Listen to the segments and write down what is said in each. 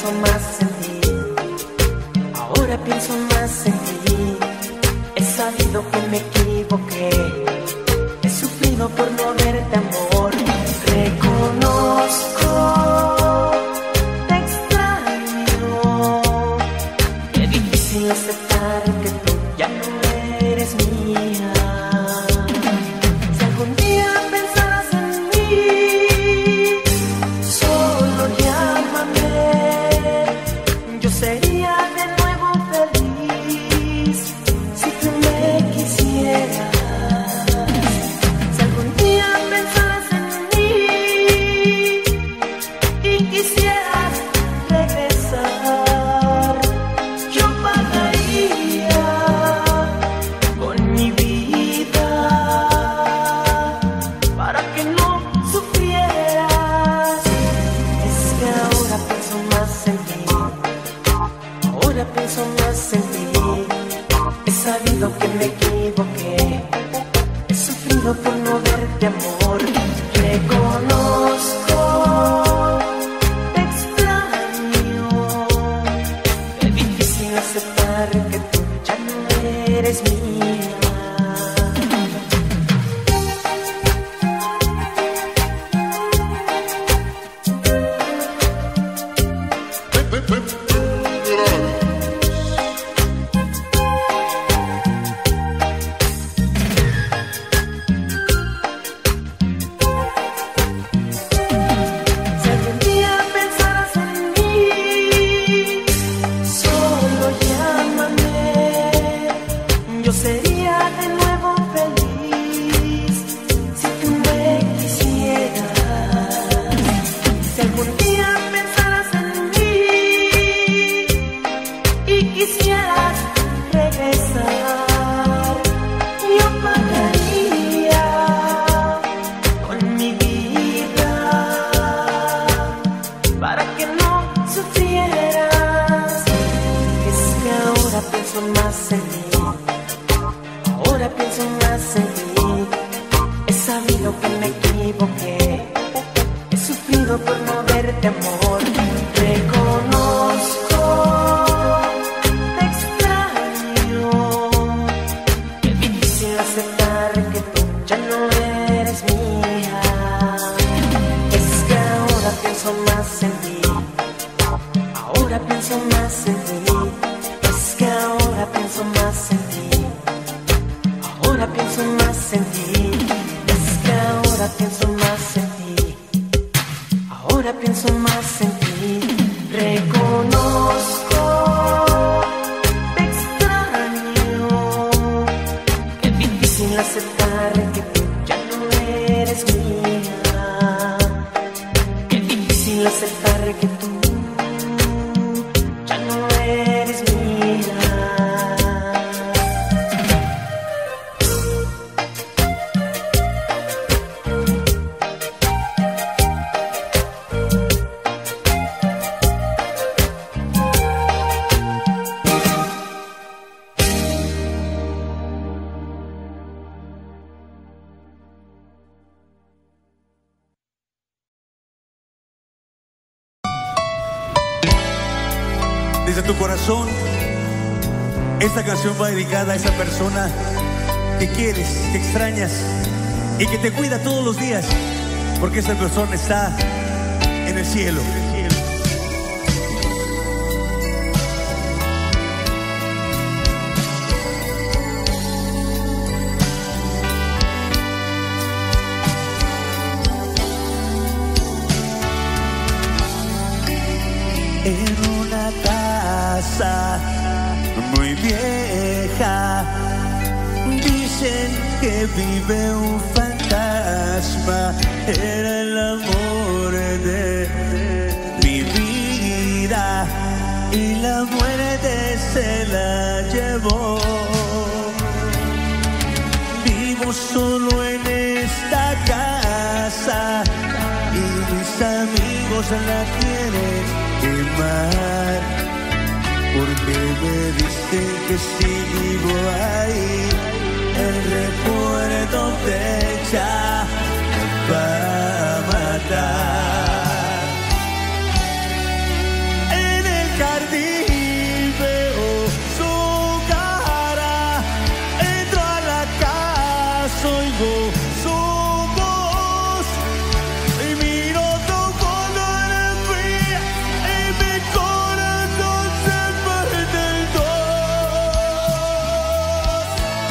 pienso más en ti, ahora pienso más en ti. He sabido que me equivoqué, he sufrido por no verte, amor. Reconozco, te extraño. Qué difícil aceptar que tú ya no eres mía. Si algún día pensarás en mí, solo llámame. Yo sería de nuevo feliz si tú me quisieras. Si algún día pensaras en mí y quisieras regresar, yo pagaría con mi vida para que no sufrieras. Es que ahora pienso más en ti, ahora pienso más en ti. He sabido que me equivoqué, he sufrido por no verte, amor. Reconozco, te extraño. Qué difícil aceptar que tú ya no eres mía. Si algún día pensaras en mí, solo llámame. Yo sería de nuevo feliz si tú me quisieras. Si algún día pensaras en mí y quisieras regresar, yo pagaría con mi vida para que no sufrieras. Es que ahora pienso más en ti, ahora pienso más en ti. He sabido que me equivoqué, he sufrido por no verte, amor. Reconozco, te extraño. Qué difícil aceptar que tú ya no eres mía. Es que ahora pienso más en ti, ahora pienso más en ti. Es que ahora pienso más en ti, ahora pienso más en ti. Es que ahora pienso más en ti, ahora pienso más en ti. Reconozco, te extraño. Qué difícil aceptar que tú ya no eres mía. Qué difícil aceptar que tú ya no eres mía. Desde tu corazón, esta canción va dedicada a esa persona que quieres, que extrañas y que te cuida todos los días, porque esa persona está en el cielo. En una casa muy vieja dicen que vive un fantasma. Era el amor de mi vida y la muerte se la llevó. Vivo solo en esta casa y mis amigos la quieren quemar, porque me dicen que si vivo ahí, el recuerdo de ella me va a matar. oigo su voz y miro tu fotografía y mi corazón se parte en dos.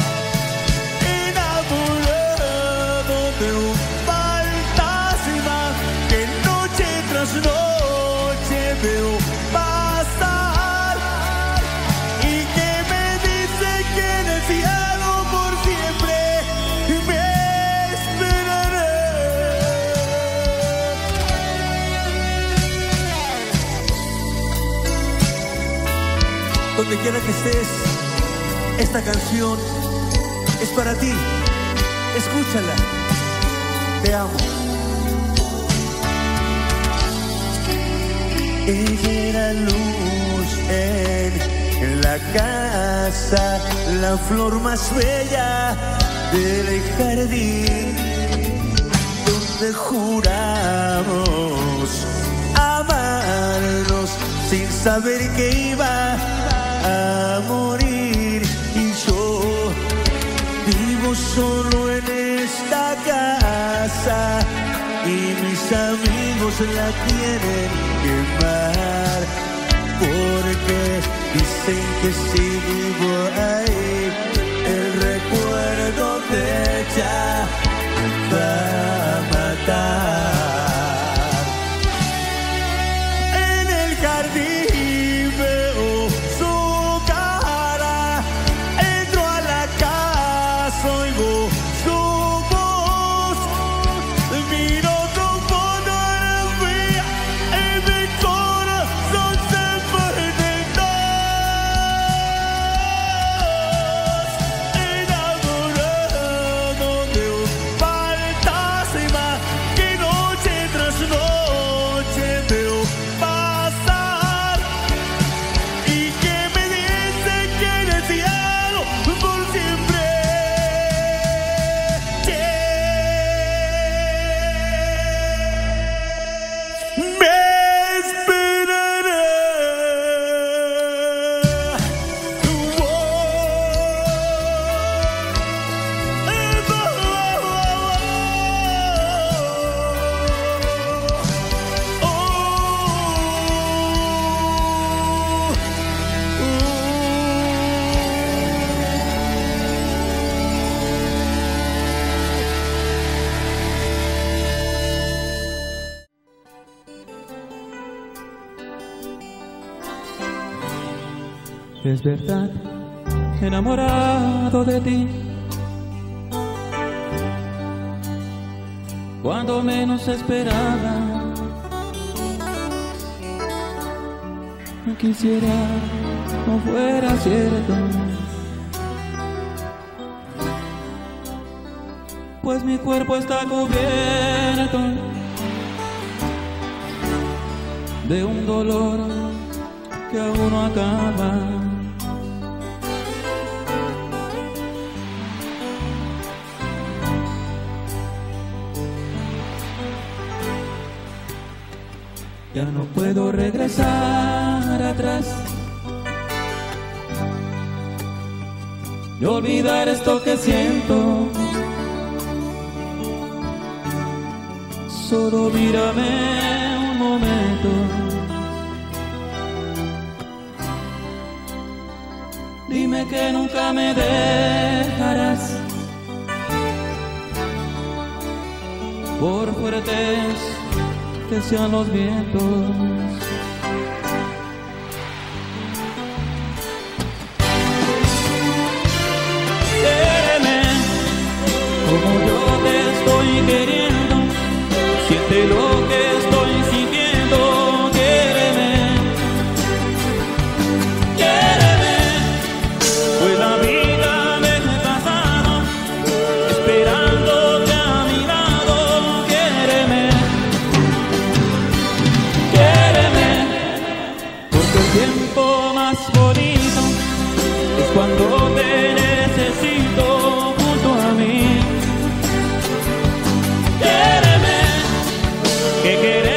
Enamorado de un fantasma que noche tras noche veo pasar y que me dice que en el cielo por siempre me esperaré. Donde quiera que estés, esta canción es para ti. Escúchala. Te amo. Ella era luz en la casa, la flor más bella del jardín, donde juramos amarnos sin saber que iba a morir. Y yo vivo solo en esta casa y mis amigos la quieren quemar, porque dicen que si vivo ahí el recuerdo de ella me va a matar. En el jardín veo su cara, entro a la casa, oigo su voz, miro tu fotografía y mi corazón se parte en dos. Enamorado de un fantasma que noche tras noche veo pasar y que me dice que en el cielo por siempre me esperaré. Es verdad, enamorado de ti, cuando menos esperaba. No quisiera no fuera cierto, pues mi cuerpo está cubierto de un dolor que aún no acaba. Ya no puedo regresar atrás y olvidar esto que siento. Solo mírame un momento, dime que nunca me dejarás, por fuertes que sean los vientos. Quéreme como yo te estoy queriendo, siente lo que estoy sintiendo. Quéreme, quéreme, pues la vida me he pasado esperándote a mi lado. Quéreme, quéreme, porque el tiempo más bonito es cuando te necesito junto a mí. Quéreme, que queremos.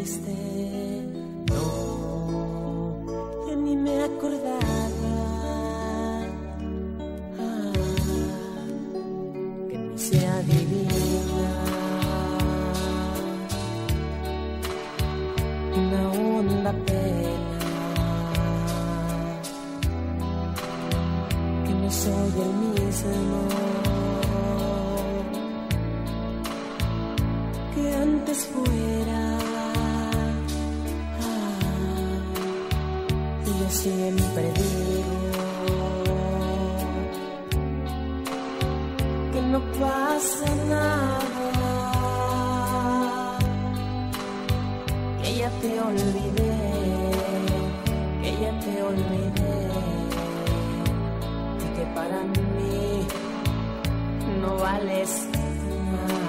fuiste. No, ya ni me acordaba. Que ni sea divina. Una honda pena. Que no soy el mismo que antes fuera. Y yo siempre digo que no pasa nada, que ya te olvidé, que ya te olvidé, y que para mí no vales nada.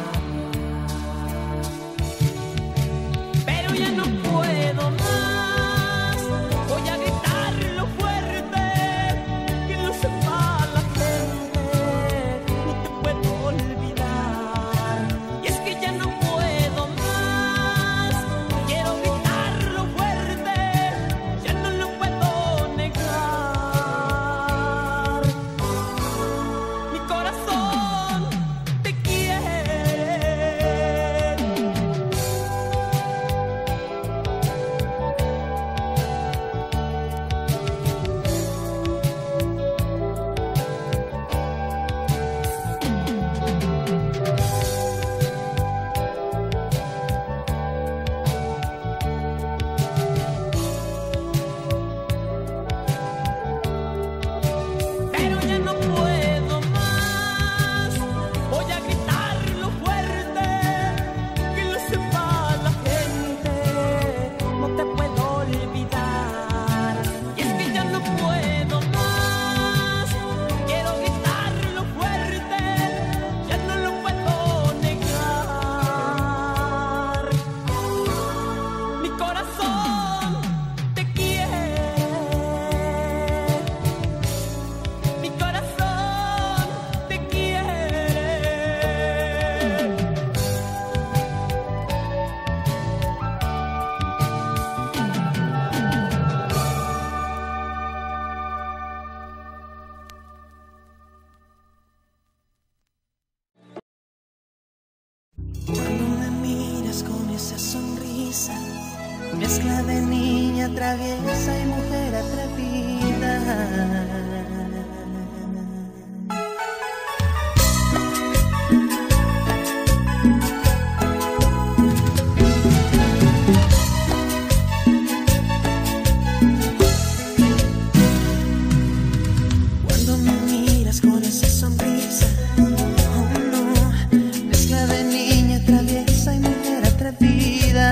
Pero ya no puedo más, voy a gritarlo fuerte, que lo sepa la gente, no te puedo olvidar. Y es que ya no puedo más, quiero gritarlo fuerte, ya no lo puedo negar. Mi corazón te quiere. Pero ya no puedo más, voy a gritarlo fuerte, que lo sepa la gente, no te puedo olvidar. Y es que ya no puedo más, quiero gritarlo fuerte, ya no lo puedo negar. Mi corazón te quiere. Mi corazón te quiere. Cuando me miras con esa sonrisa, mezcla de niña traviesa y mujer atrevida. Cuando me miras con esa sonrisa, oh no, mezcla de niña traviesa y mujer atrevida.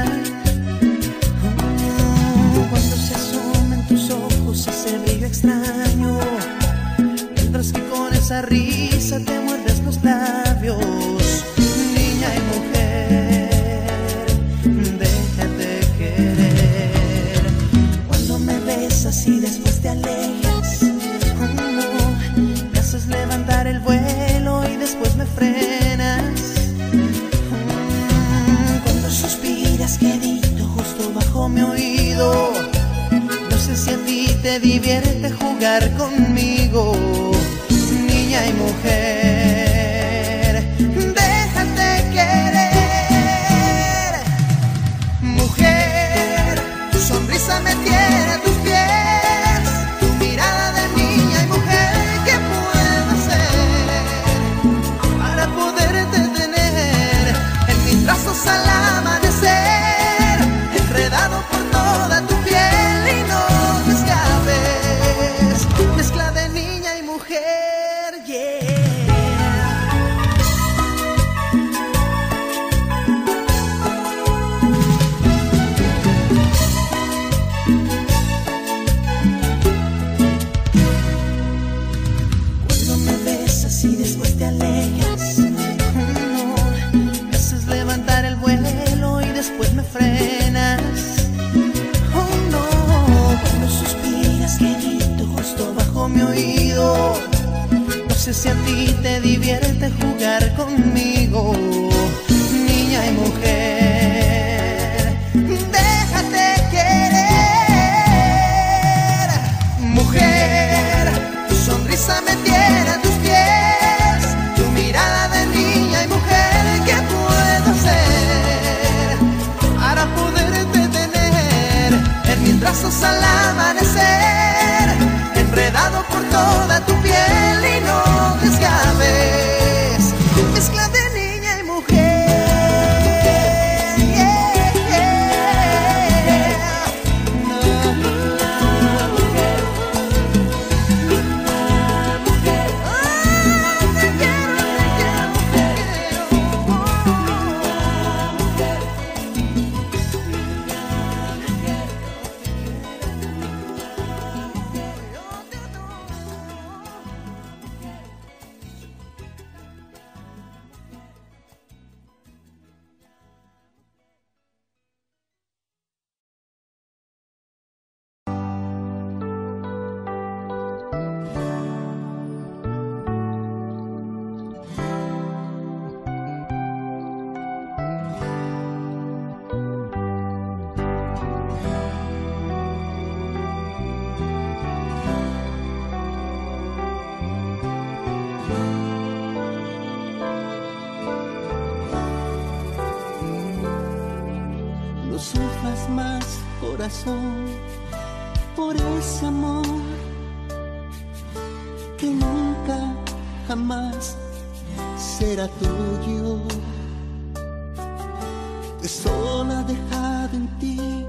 Oh, cuando se asoma en tus ojos ese brillo extraño, mientras que con esa risa te muerdes los labios. Niña y mujer, déjate querer. Cuando me besas y después te alejas, oh no, me haces levantar el vuelo y después me frenas. Cuando suspiras quedito justo bajo mi oído, no sé si a ti te divierte jugar conmigo. Niña y mujer, déjate querer. Mujer, tu sonrisa me tiene a tus pies, tu mirada de niña y mujer, ¿qué puedo hacer para poderte tener en mis brazos al amanecer, enredado por toda tu piel y no te escapes? Mezcla de niña y mujer, yeah. Cuando me besas y después te alejas, no, me haces levantar el vuelo y después me frenas. Oh no, cuando suspiras quedito justo bajo mi oído, no sé si a ti te divierte jugar conmigo. Niña y mujer, luz al amanecer, enredado por toda tu piel y no desgabes, mezcla de niña y mujer. No sufras más, corazón, por ese amor que nunca, jamás será tuyo. Que solo ha dejado en ti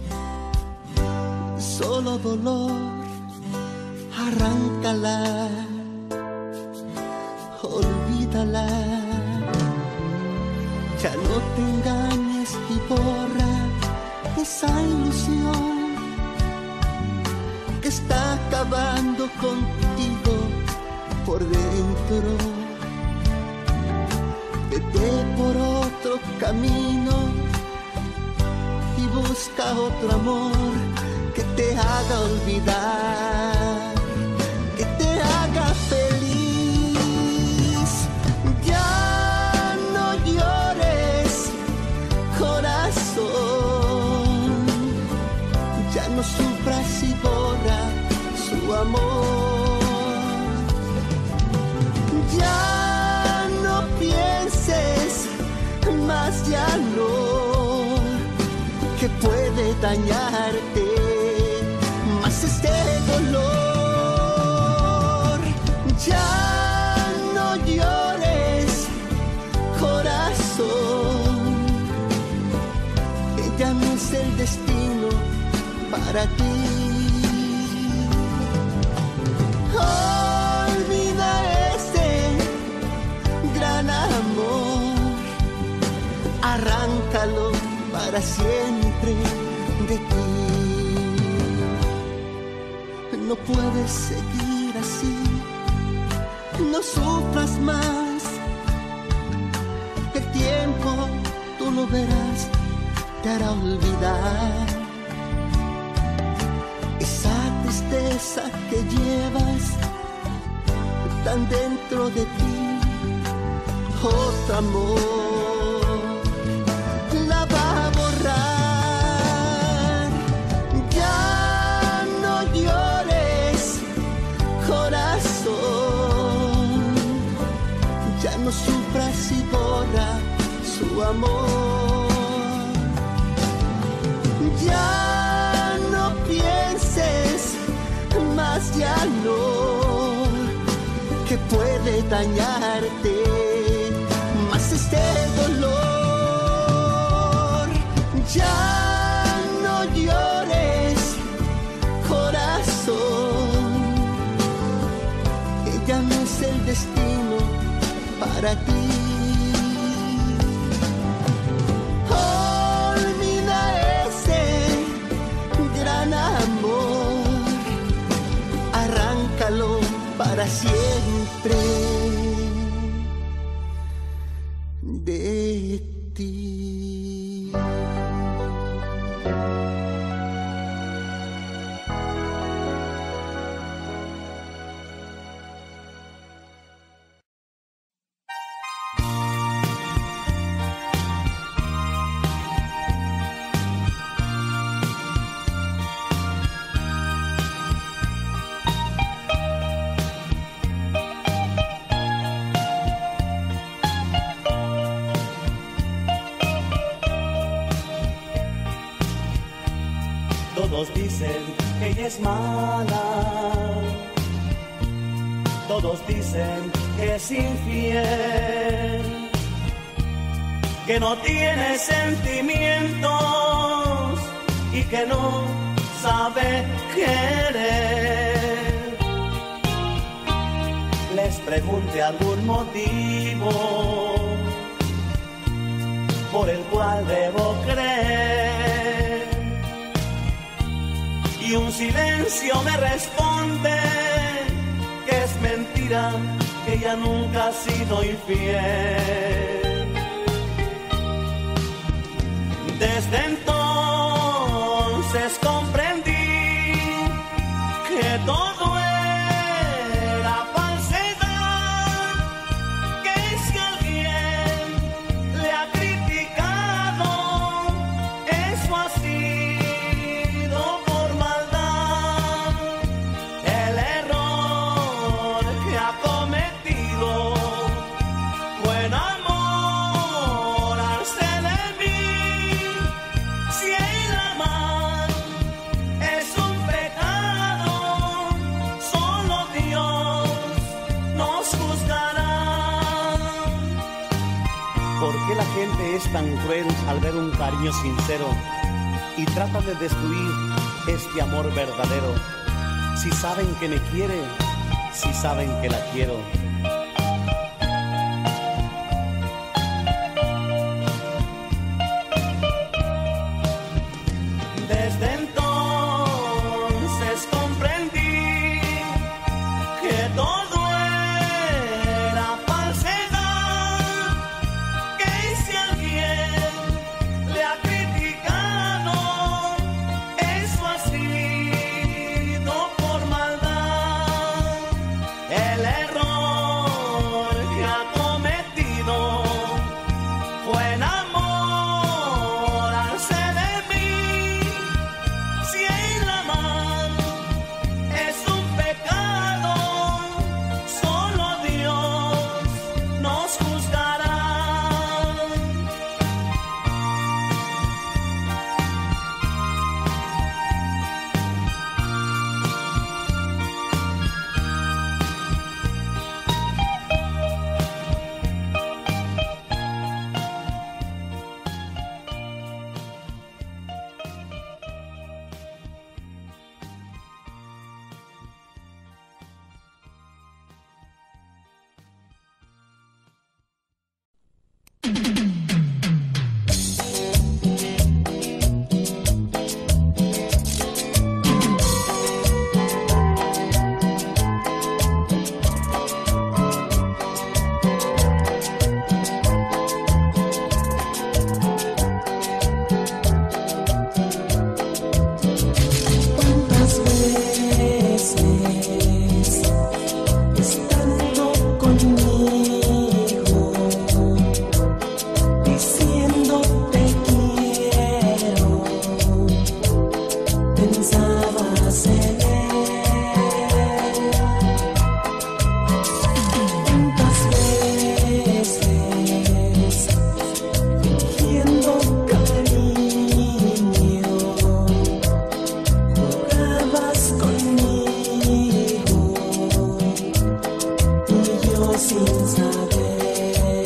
solo dolor. Arráncala, olvídala. Ya no te engañes y borra esa ilusión que está acabando contigo por dentro. Vete por otro camino y busca otro amor que te haga olvidar, que te haga feliz. Ya no llores, corazón, ya no sufras y borra su amor. Ya no pienses más, ya no, que puede dañarte más este dolor. Ya no llores, corazón, ya no es el destino para ti. Olvida este gran amor, arráncalo para siempre de ti. No puedes seguir así, no sufras más. El tiempo, tú lo verás, te hará olvidar esa tristeza que llevas tan dentro de ti. Otro amor la va a borrar. Ya no llores, corazón, ya no sufras y borra su amor. Ya no pienses más, ya no, que puede dañarte más este dolor. Ya no llores, corazón, que ya no es el destino para ti. Olvida ese gran amor, arráncalo para siempre de ti. Todos dicen que ella es mala, todos dicen que es infiel, que no tiene sentimientos y que no sabe querer. Les pregunté algún motivo por el cual debo creer, y un silencio me responde que es mentira, que ella nunca ha sido infiel. Desde entonces comprendí que todo era falsedad, que si alguien le ha criticado, eso ha sido por maldad. El error que ha cometido fue enamorarse de mí. Si el amar es un pecado, solo Dios nos juzgará. ¿Por qué la gente es tan cruel al ver un cariño sincero y trata de destruir este amor verdadero? Si saben que me quiere, si saben que la quiero. Desde entonces comprendí que todo era falsedad, que si alguien le ha criticado, eso ha sido por maldad. El error que ha cometido fue enamorarse de mí. Si el amar es un pecado, solo Dios nos juzgará. ¿Cuántas veces estando conmigo, diciendo te quiero, pensabas en él? ¿Cuántas veces fingiendo cariño jugabas conmigo y yo sin saber?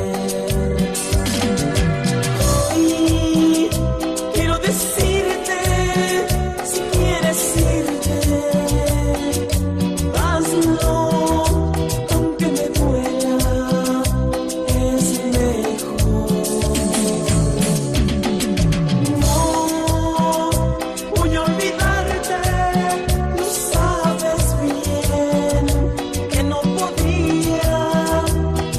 Hoy quiero decirte, si quieres irte, hazlo, aunque me duela, es mejor. No voy a olvidarte, lo sabes bien, que no podría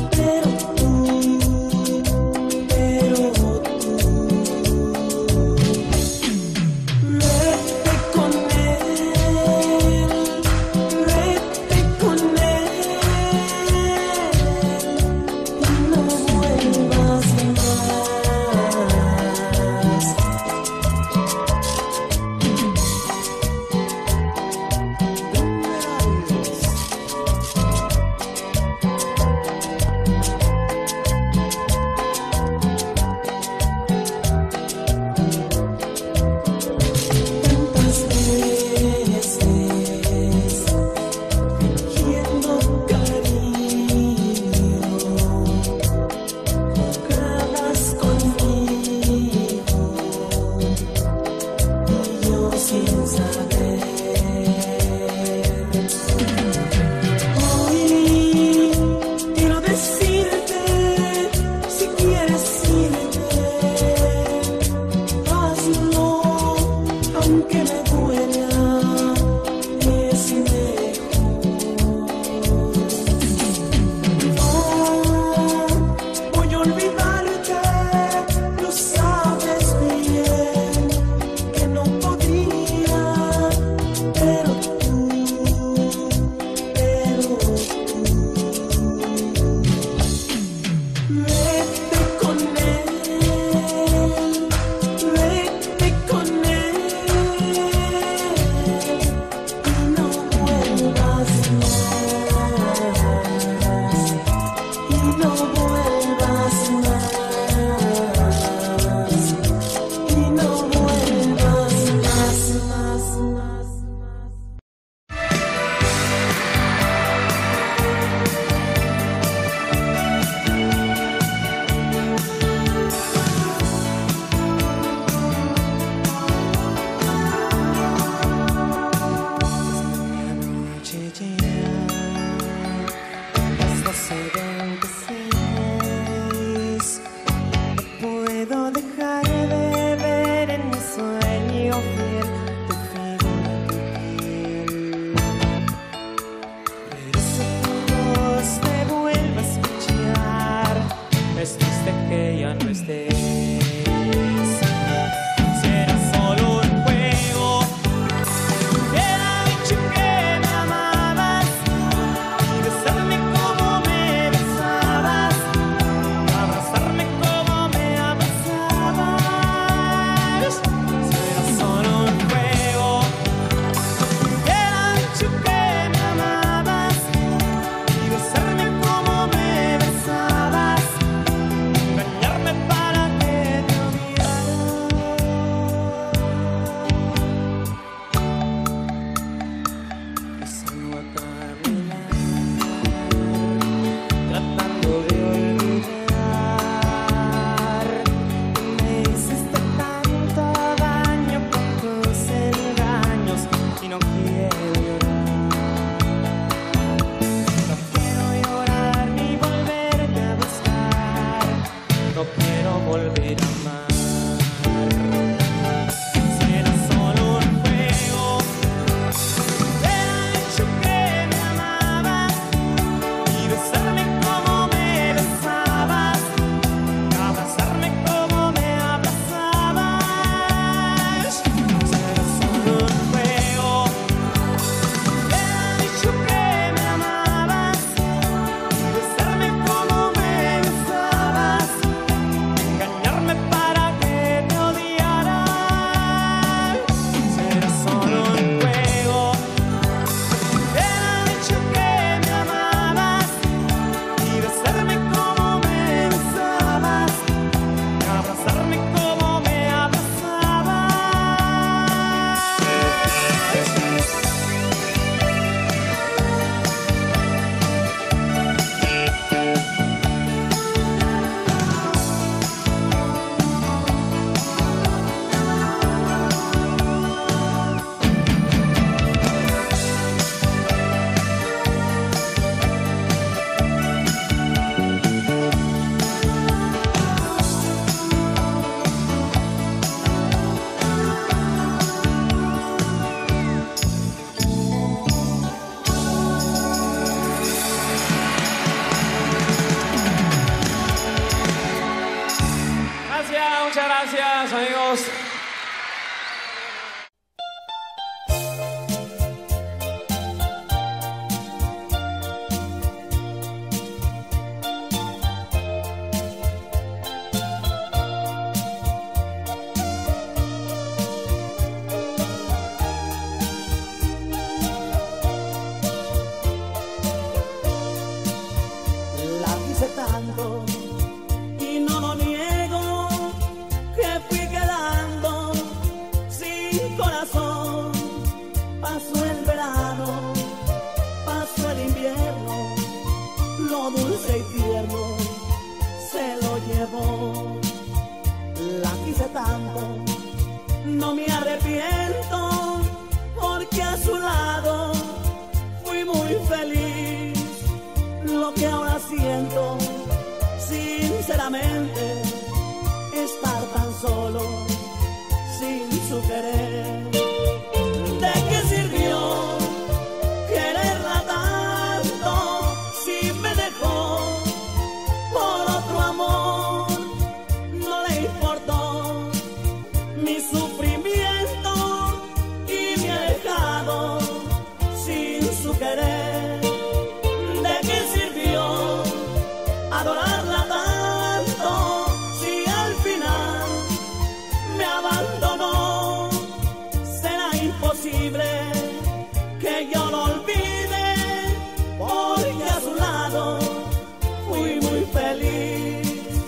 Gracias, amigos. La quise tanto y no lo niego, que fui quedando sin corazón. Pasó el verano, pasó el invierno, lo dulce y tierno se lo llevó. La quise tanto, no me arrepiento, porque a su lado fui muy feliz. Lo que ahora siento, sinceramente, estar tan solo, sin su querer. ¿De qué sirvió quererla tanto si me dejó por otro amor? No le importó mi sufrimiento y me ha dejado sin su querer. ¿De qué sirvió adorarla tanto si al final me abandonó? Será imposible que yo lo olvide, porque a su lado fui muy feliz.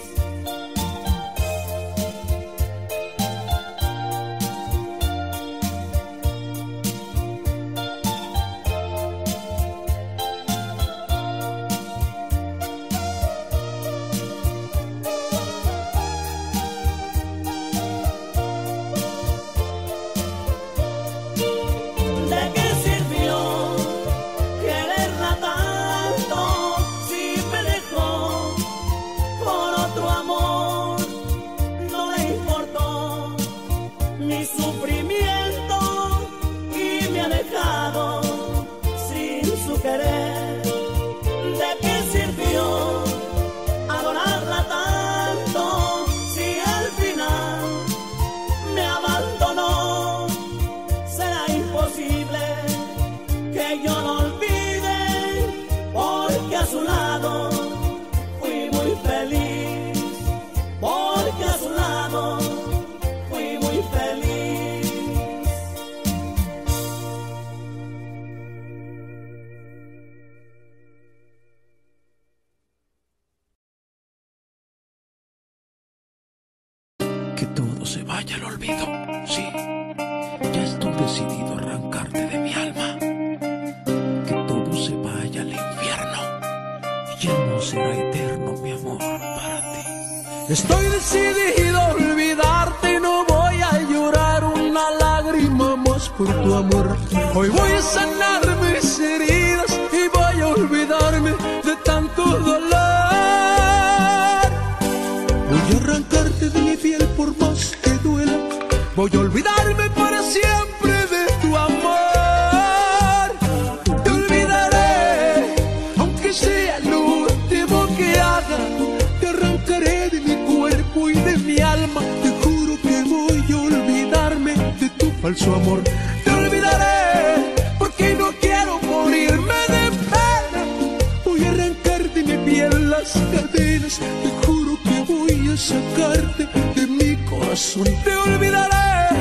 ¿De qué sirvió quererla tanto si me dejó por otro amor? No le importó mi sufrimiento y me ha dejado sin su querer. ¿De qué sirvió adorarla tanto si al final me abandonó? Será imposible que yo lo olvide, porque a su lado fui muy feliz, porque a su lado fui muy feliz. Que todo se vaya al olvido, sí. Ya estoy decidido a arrancarte de mi alma. Que todo se vaya al infierno. Ya no será eterno mi amor para ti. Estoy decidido a olvidarte y no voy a llorar una lágrima más por tu amor. Hoy voy a sanar mis heridas y voy a olvidarme de tanto dolor. Voy a arrancarte de mi piel por más que duela. Voy a olvidarme para siempre de tu amor. Te olvidaré, aunque sea lo último que haga. Te arrancaré de mi cuerpo y de mi alma. Te juro que voy a olvidarme de tu falso amor. Te olvidaré, porque no quiero morirme de pena. Voy a arrancar de mi piel las cadenas. Te juro que voy a sacarte de mi corazón. Te olvidaré.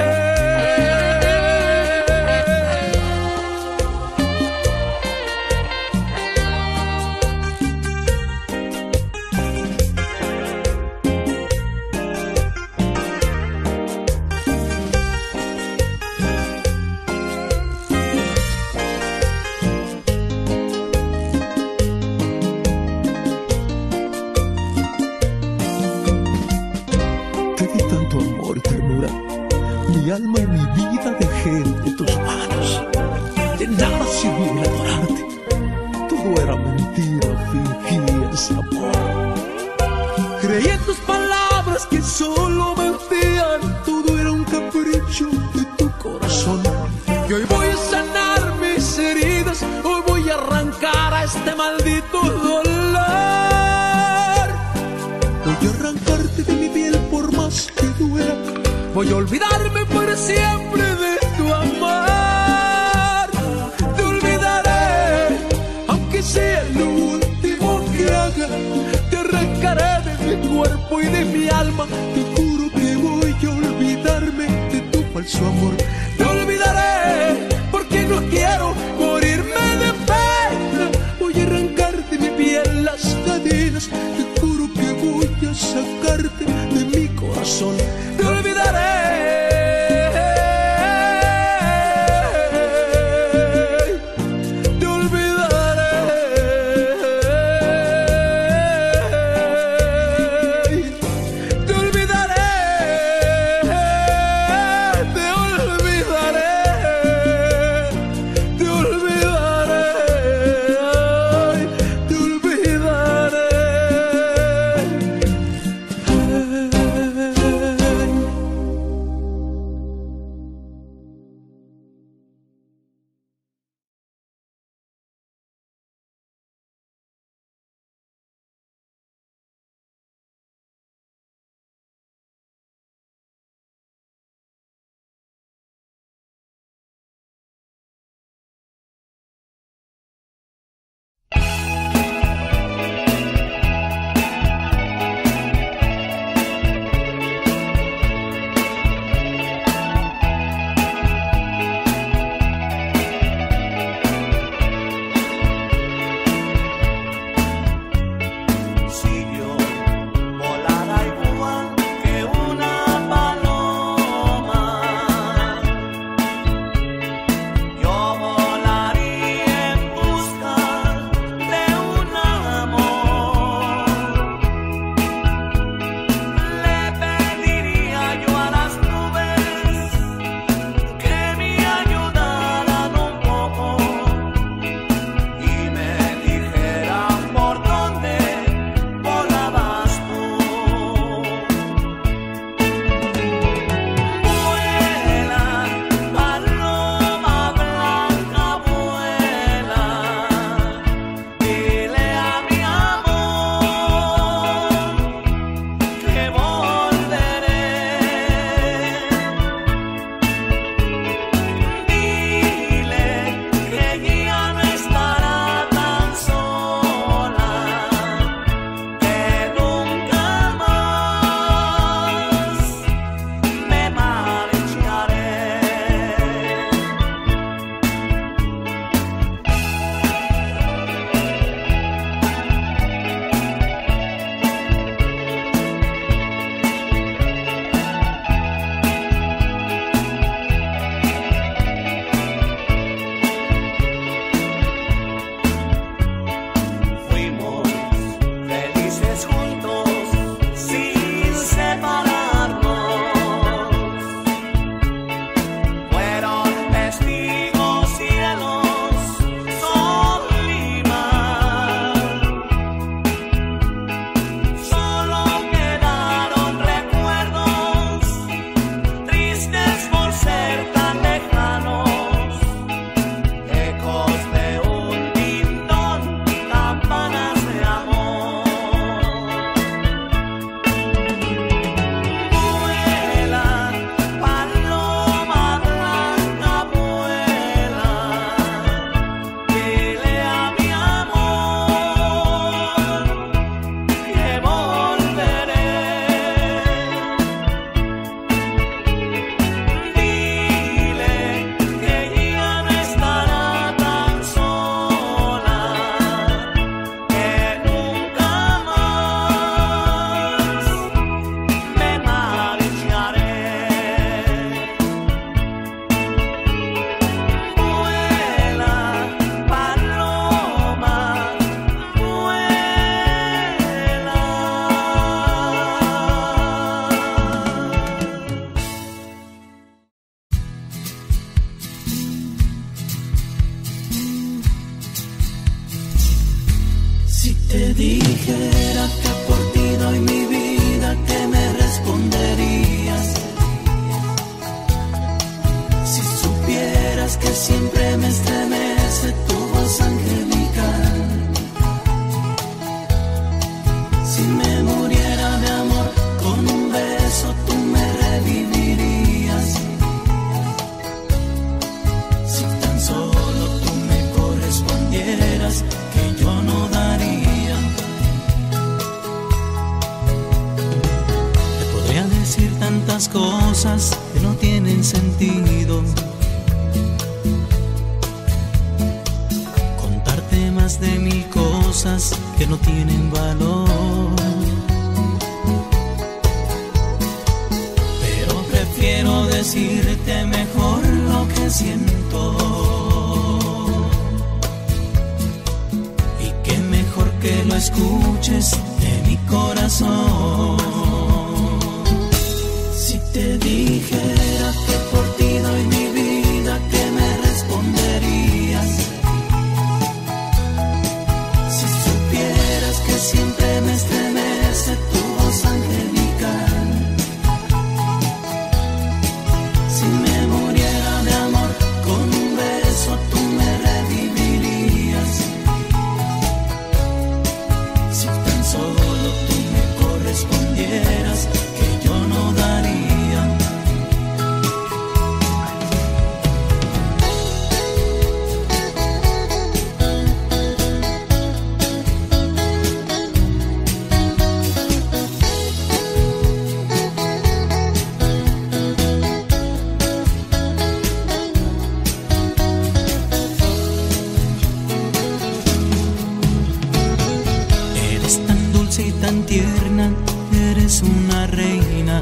Te di tanto amor y ternura, mi alma y mi vida dejé en tus manos. De nada sirvió adorarte, todo era mentira, fingías amor. Creí en tus palabras que solo mentían, todo era un capricho de tu corazón. Y hoy voy a sanar mis heridas, hoy voy a arrancar a este maldito dolor. Voy a arrancarte de mi piel por más que duela. voy a olvidarme por siempre de tu amor. Te olvidaré, aunque sea lo último que haga. Te arrancaré de mi cuerpo y de mi alma. Te juro que voy a olvidarme de tu falso amor. Te olvidaré, porque no quiero morirme de pena. Voy a arrancar de mi piel las cadenas. Te juro que voy a sacarte de mi corazón. Te olvidaré. te dijera que por ti doy mi vida, ¿qué me responderías? Si supieras que siempre me estremece tu voz angelical. Si me muriera de amor, con un beso tú me revivirías. cosas que no tienen sentido. Contarte más de 1000 cosas que no tienen valor. Pero prefiero decirte mejor lo que siento. Y que mejor que lo escuches de mi corazón. Si te dijera que por ti doy mi vida, ¿qué me responderías? Si supieras que siempre me estremece tu voz angelical. Si me muriera de amor con un beso, tú me revivirías. Si tan solo tú me correspondieras, que yo no daría. Eres tan dulce y tan tierna, eres una reina.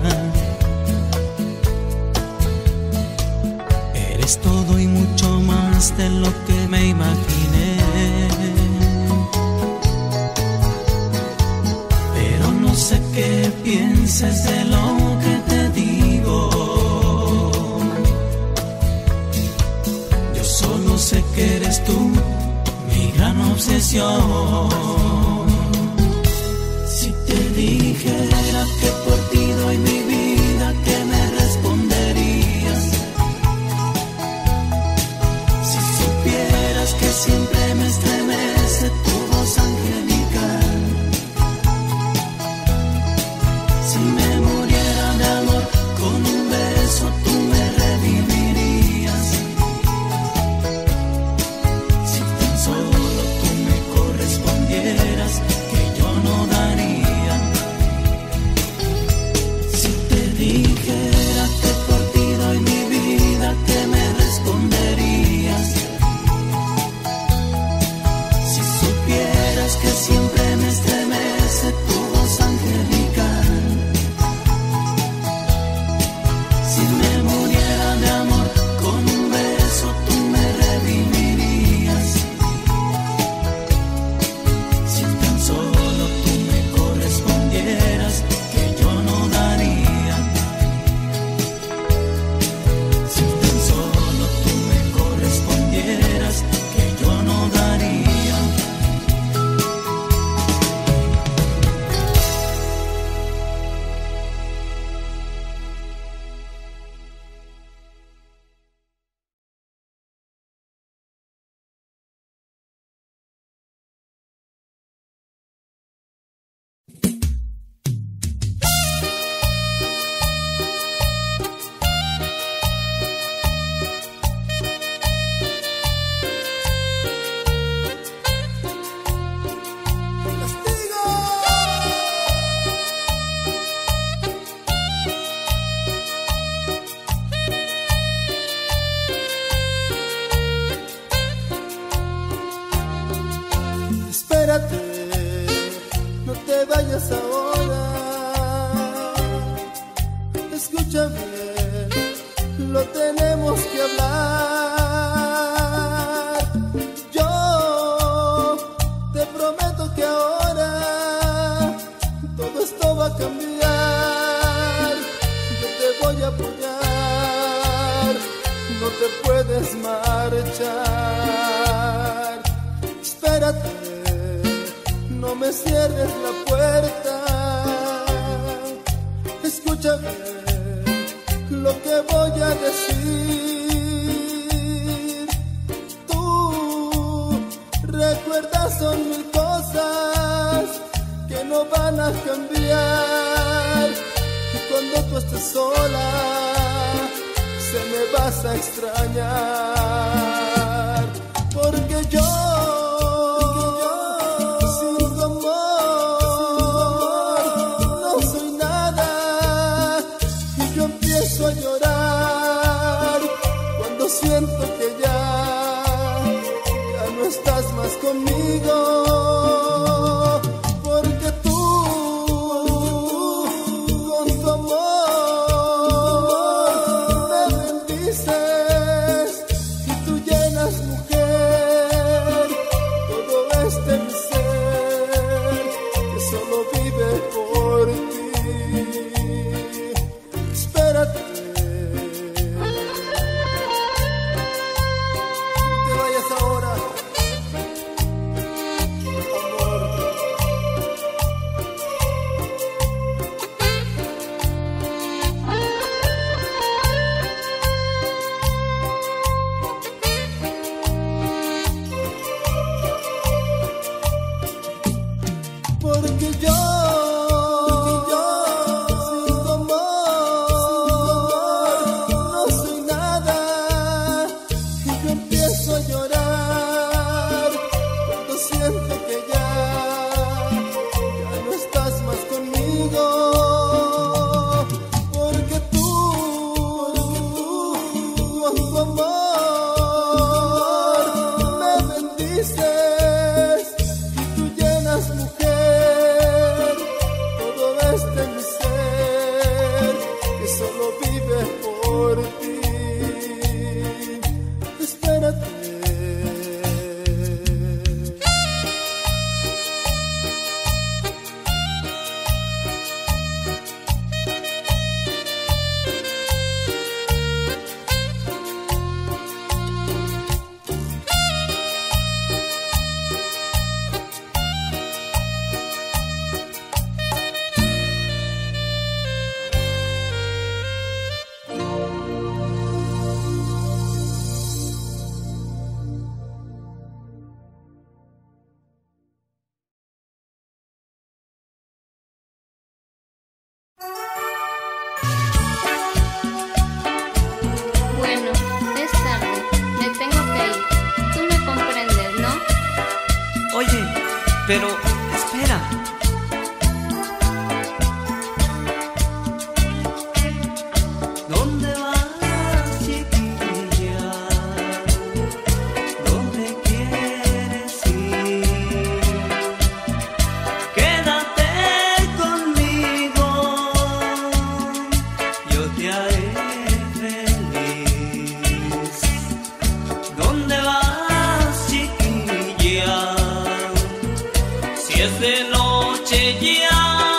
Eres todo y mucho más de lo que me imaginé. Pero no sé qué pienses de lo que te digo. Yo solo sé que eres tú, mi gran obsesión. Si te dijera que por ti doy mi vida, ¿qué me responderías? Si supieras que siempre me estremece tu voz angelical. Si me muriera de amor con un beso, tú me revivirías. Si tan solo tú me correspondieras, que yo no daría. Si te dijera que por ti doy mi vida, ¿qué me responderías? Si supieras que siempre me estremece tu voz angelical. Si me muriera de amor con un beso, tú me revivirías. Si tan solo tú me correspondieras, que yo no daría. Si tan solo tú me correspondieras, que yo no daría. Espérate, no te vayas ahora. Escucha bien, lo tenemos que hablar. Yo te prometo que ahora todo esto va a cambiar. Yo te voy a apoyar, no te puedes marchar. Espérate, no me cierres la puerta. Escúchame lo que voy a decir. Tú recuerdas, son 1000 cosas que no van a cambiar. Y cuando tú estés sola, se me vas a extrañar. Porque yo Pero espera. ¿Dónde vas, chiquilla? ¿Dónde quieres ir? Quédate conmigo, yo te haré feliz. ¿Dónde vas, chiquilla? Si es de noche ya.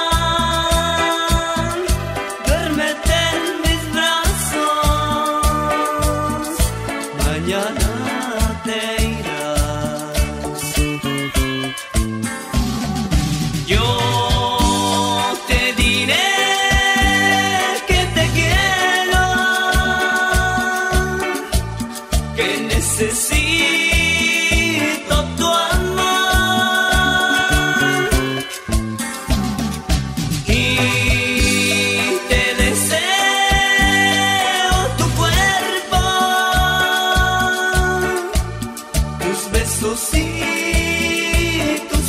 Necesito tu amor y te deseo tu cuerpo, tus besos y tu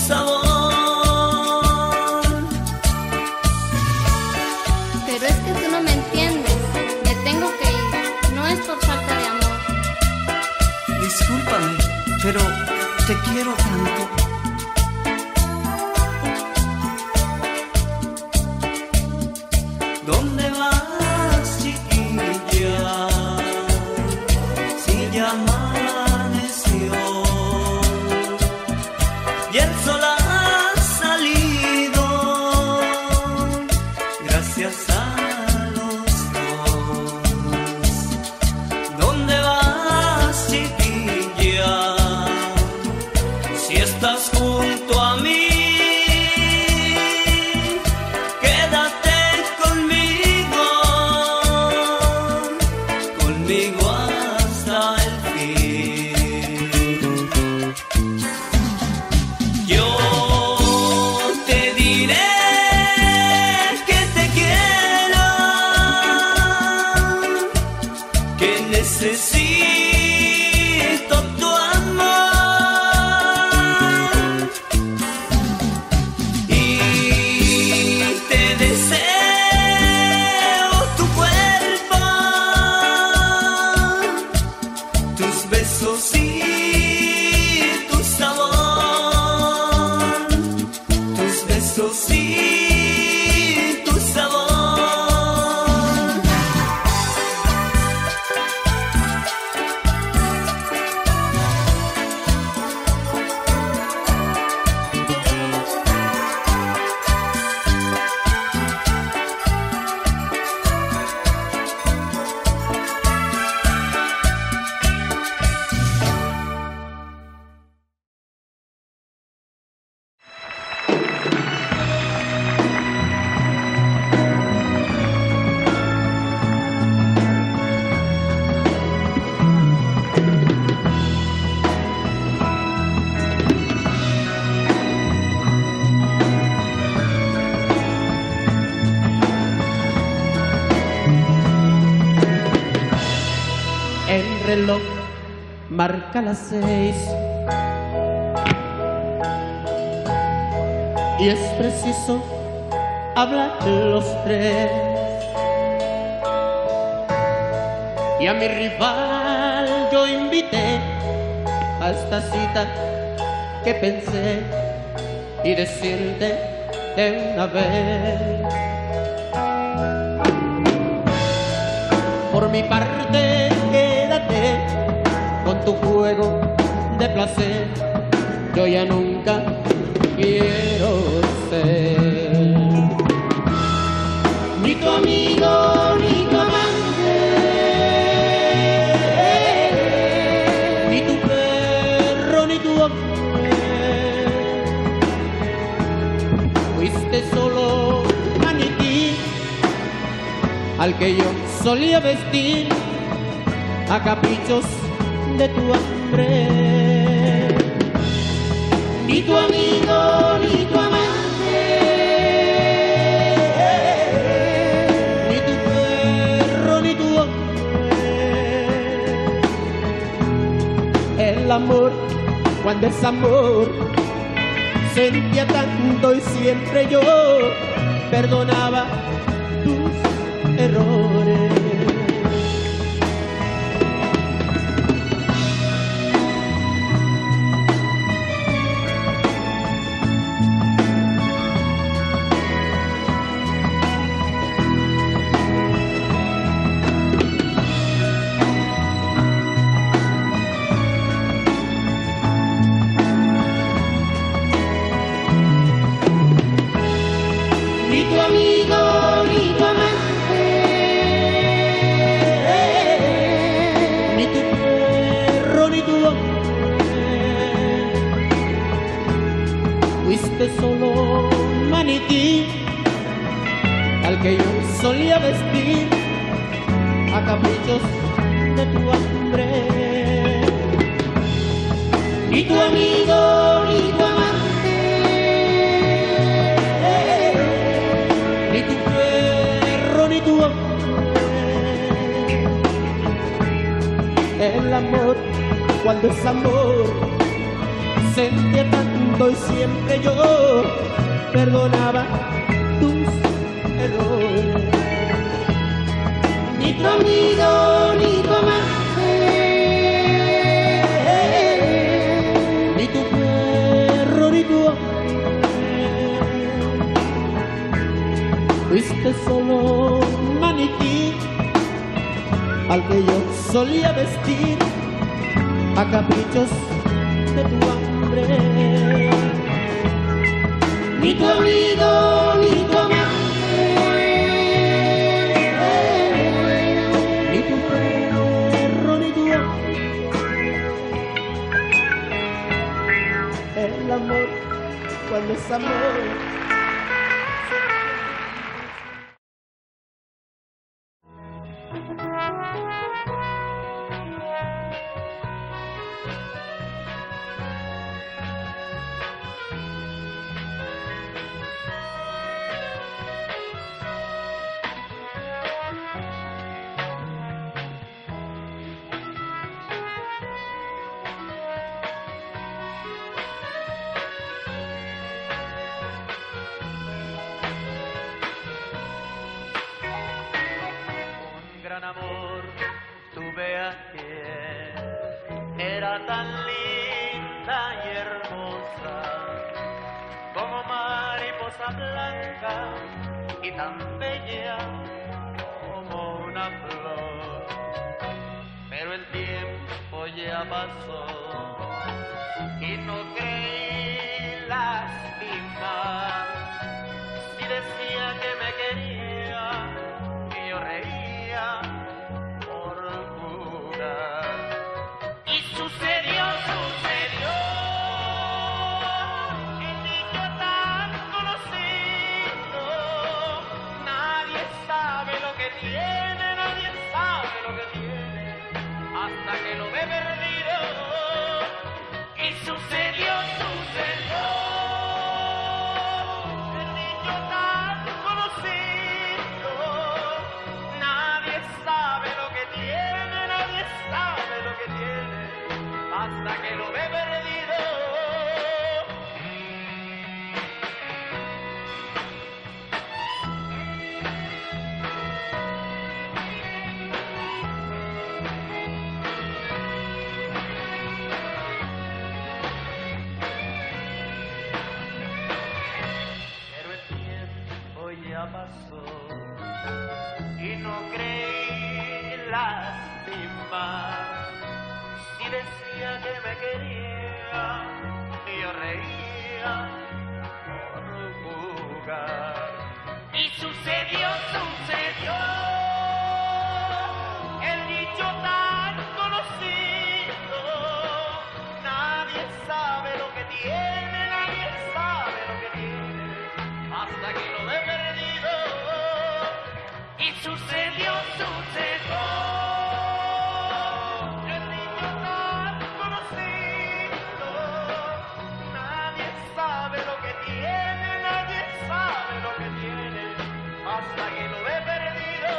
sabor. Pero es que tú no me entiendes, me tengo que ir, no es por falta de amor. Discúlpame, pero te quiero tanto. ¿Dónde vas, chiquilla? Si ya amaneció y el sol ha salido, gracias a los dos. ¿Dónde vas, chiquilla? Si estás junto a mí, quédate conmigo, conmigo hasta el fin. Yo te diré que te quiero, que necesito tu amor y te deseo tu cuerpo, tus besos y tu sabor, tus besos y tu sabor. El reloj marca las 6 y es preciso hablar los tres. Y a mi rival yo invité a esta cita que pensé y decirte de una vez. Por mi parte, quédate con tu juego de placer. Yo ya nunca quiero ser ni tu amigo ni tu amante, ni tu perro ni tu hombre. Fuiste solo maniquí al que yo solía vestir a caprichos de tu hambre. Ni tu amigo ni tu amante, ni tu perro ni tu hombre. El amor, cuando es amor, sentía tanto y siempre yo perdonaba tus errores. Solo maniquí al que yo solía vestir a caprichos de tu hambre. Ni tu amigo, ni tu amante, ni tu perro, ni tu hombre. El amor, cuando es amor, sentía tanto y siempre yo perdonaba tus errores. Ni tu amigo, ni tu amante, ni tu perro, ni tu hombre. Fuiste solo un maniquí al que yo solía vestir a caprichos de tu hambre. Ni tu amigo, ni tu amante, ni tu perro, ni tu hombre. El amor, cuando es amor, amor tuve ayer, era tan linda y hermosa como mariposa blanca y tan bella como una flor. Pero el tiempo ya pasó y no creí lastimar. Si decía que me quería y yo reía por jugar. Y sucedió, el niño tan conocido. Nadie sabe lo que tiene, nadie sabe lo que tiene, hasta que lo ve perdido. Y sucedió, el niño tan conocido. Nadie sabe lo que tiene, nadie sabe lo que tiene, hasta que lo ve perdido. Pero el tiempo ya pasó y no creí lastimar. Si decía que me quería y yo reía por jugar. Y sucedió, el dicho tan conocido. Nadie sabe lo que tiene, nadie sabe lo que tiene, hasta que lo ve perdido. Y sucedió, el niño tan conocido. Nadie sabe lo que tiene, nadie sabe lo que tiene, hasta que lo ve perdido.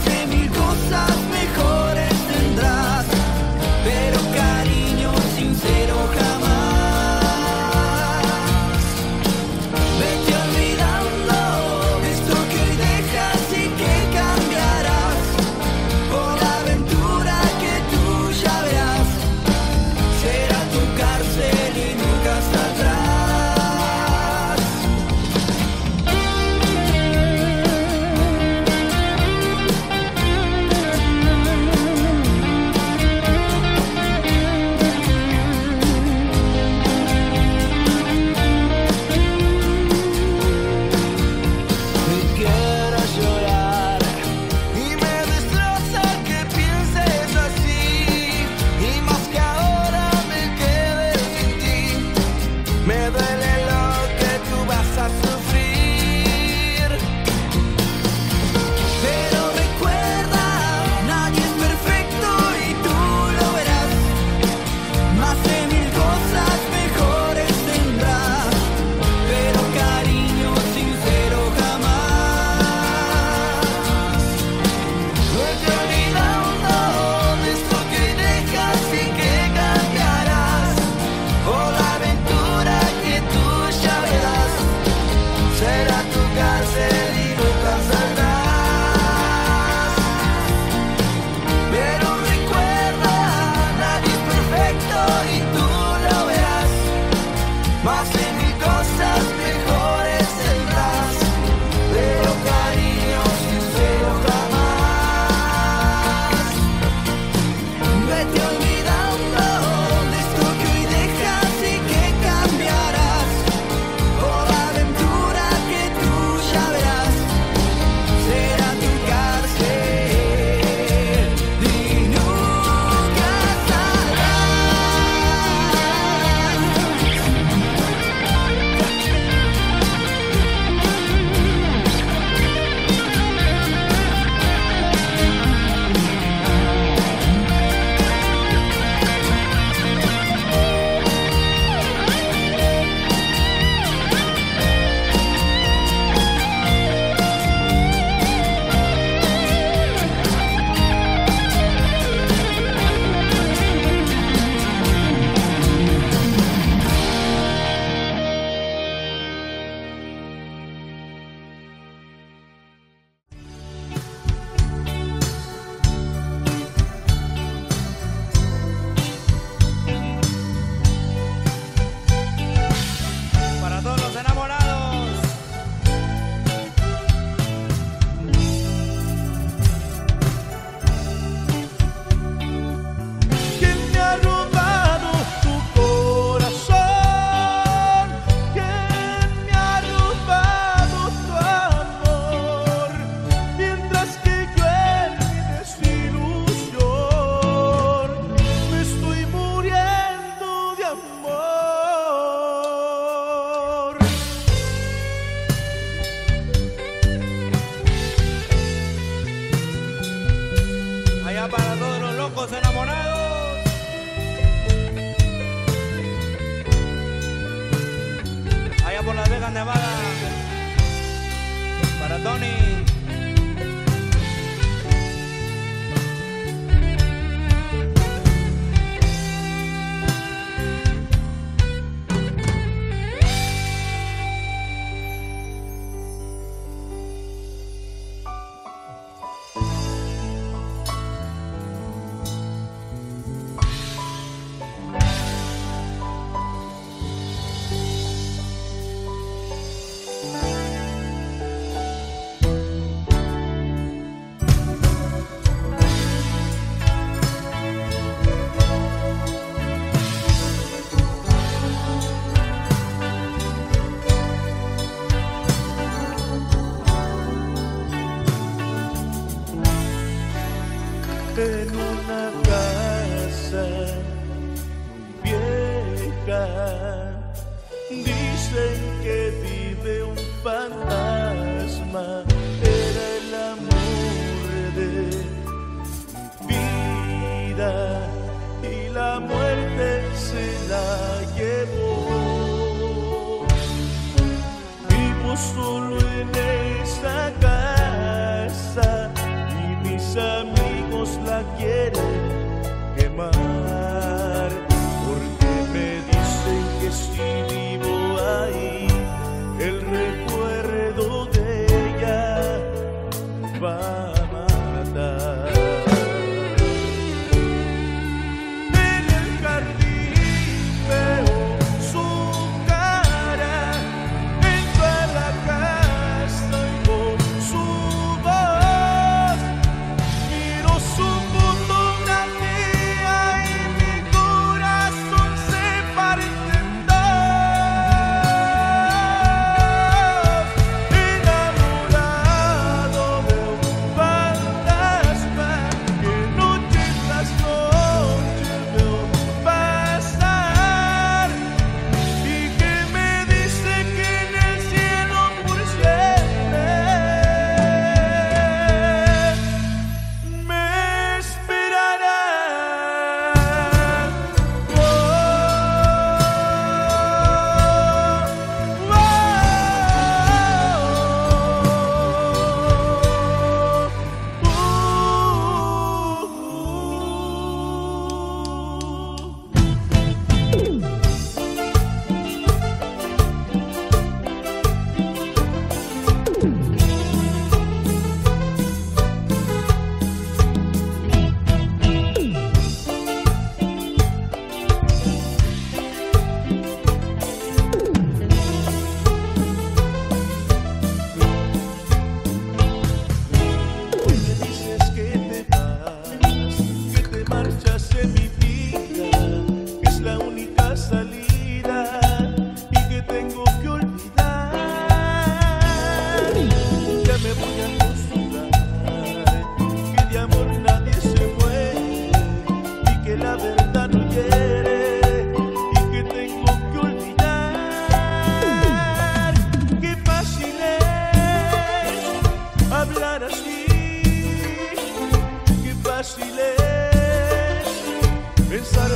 de 1000 cosas mejores tendrás, pero cariño sincero jamás. Vete olvidando de esto que hoy dejas y que cambiarás por la aventura que tú ya verás. Será tu cárcel y nunca saldrás. Me quiero llorar y me destroza que pienses así, y más que ahora me quede sin ti. Me duele lo que tú vas a sufrir, pero recuerda, nadie es perfecto y tú lo verás. Más de 1000 cosas mejores tendrás, pero cariño sincero jamás. Vete olvidando de esto que dejas y que cambiarás por la aventura que tú ya verás. Será tu cárcel y nunca saldrás. Pero recuerda, nadie es perfecto y tú lo verás. Más de 1000 cosas mejores tendrás, pero cariño sincero jamás. Vete olvidando de esto que hoy dejas y que cambiarás por la aventura que tú ya verás. Será tu cárcel y nunca Para todos los enamorados. ¿Quién me ha robado tu corazón? ¿Quién me ha robado tu amor? Mientras que yo en mi desilusión me estoy muriendo de amor. Allá para todos los locos enamorados. Allá por Las Vegas, Nevada. Para Tony. En una casa vieja dicen que vive un fantasma. Era el amor de mi vida y la muerte se la llevó. Vivo solo en esa casa y mis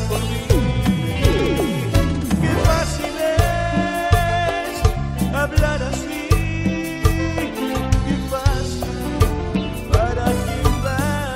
por mí. Qué fácil es hablar así, qué fácil para quien va a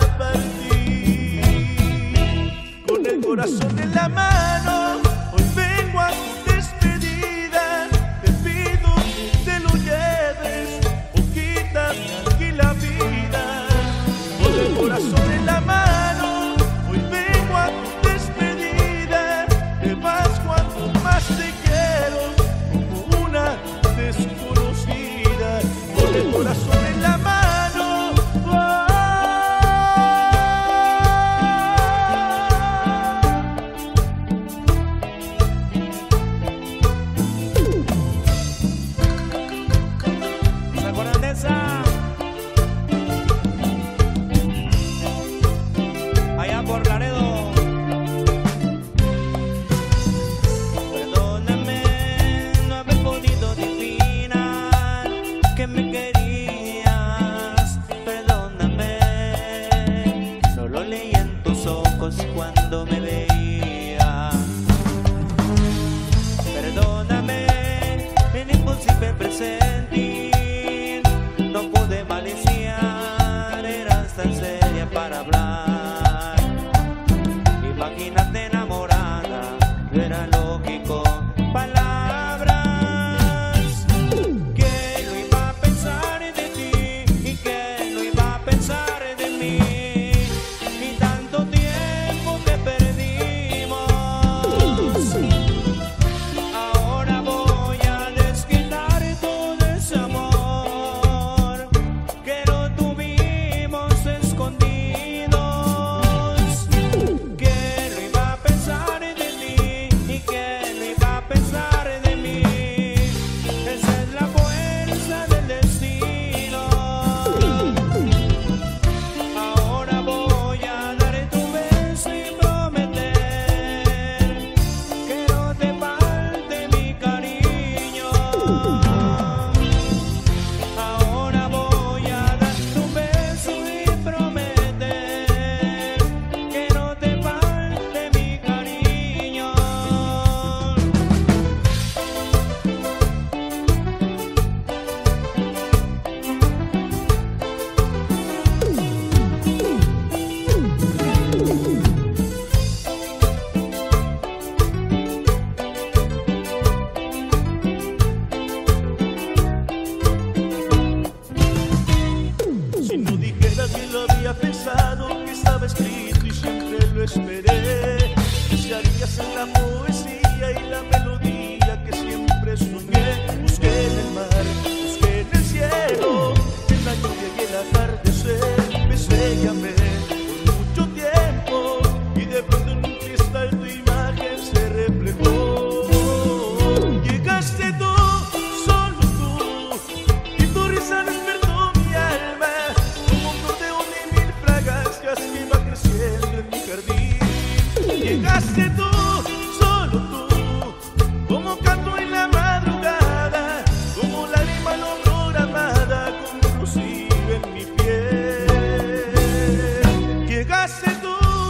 partir. Con el corazón en la mano, hoy vengo a tu despedida. Te pido que te lo lleves o quítame aquí la vida. Con el corazón en la mano, hoy vengo a tu despedida. Te vas cuando más te quiero, como una desconocida. Con el corazón en la mano. ¿Se acuerdan de esa? Allá por Laredo. Perdóname no haber podido adivinar que me querías. Perdóname, solo leí en tus ojos cuando me veía. Perdóname el imposible presentir, no pude maliciar, eras tan seria para hablar. Imagínate enamorada, no era lógico. Palabras que no iba a pensar de ti y que no iba a pensar de mí. Y tanto tiempo que perdimos. Ahora voy a desquitar todo ese amor que no tuvimos escondidos. Que no iba a pensar de ti y que no iba a pensar de mí. Esa es la fuerza del destino. Ahora voy a darte un beso y prometer que no te falte mi cariño. Ahora voy a darte un beso y prometer que no te falte mi cariño. Si no dijeras que lo había pensado, que estaba escrito y siempre lo esperé. Desearías en la poesía y la melodía que siempre soñé. Busqué en el mar, busqué en el cielo, en la lluvia y el atardecer. Besé y amé por mucho tiempo y de pronto en un cristal tu imagen se reflejó. Llegaste tú, solo tú, y tu risa despertó mi alma como un rodeo de mil fragancias que iba creciendo en mi jardín. Llegaste tú, solo tú, como canto en la madrugada, como lágrima no programada, como un rocío en mi piel. Llegaste tú.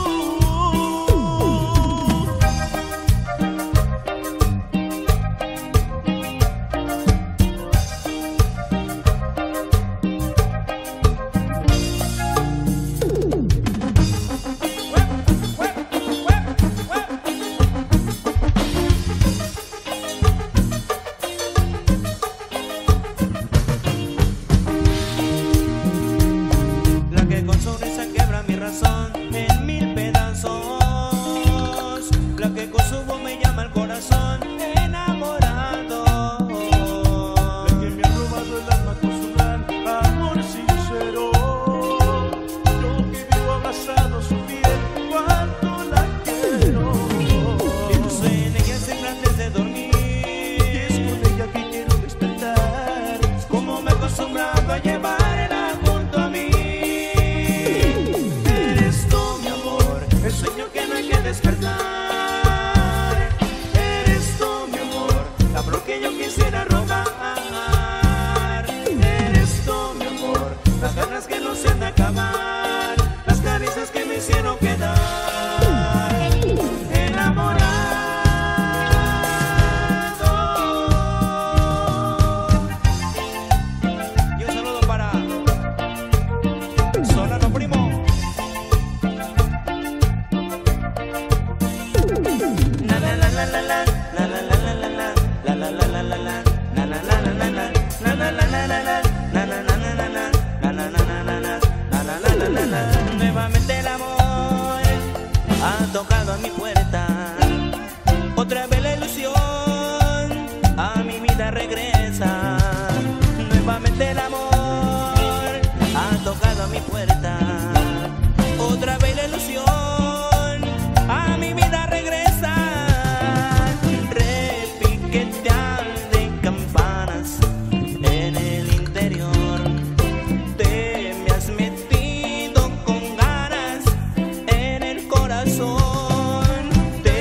La que con sonrisa quiebra mi razón en mil pedazos. La que con su voz me llama al corazón enamorado. La que me ha robado el alma con su gran amor sincero. Yo que vivo abrazado a su piel, cuánto la quiero. Pienso en ella siempre antes de dormir. Y es con ella que quiero despertar. Como me he acostumbrado a llevarla junto a mí. Eres tú. Nuevamente el amor ha tocado a mi puerta. Otra vez la ilusión a mi vida regresa. Nuevamente el amor ha tocado a mi puerta. Otra vez la ilusión a mi vida regresa. Repiquetear de campanas en el interior. Te me has metido con ganas en el corazón. Te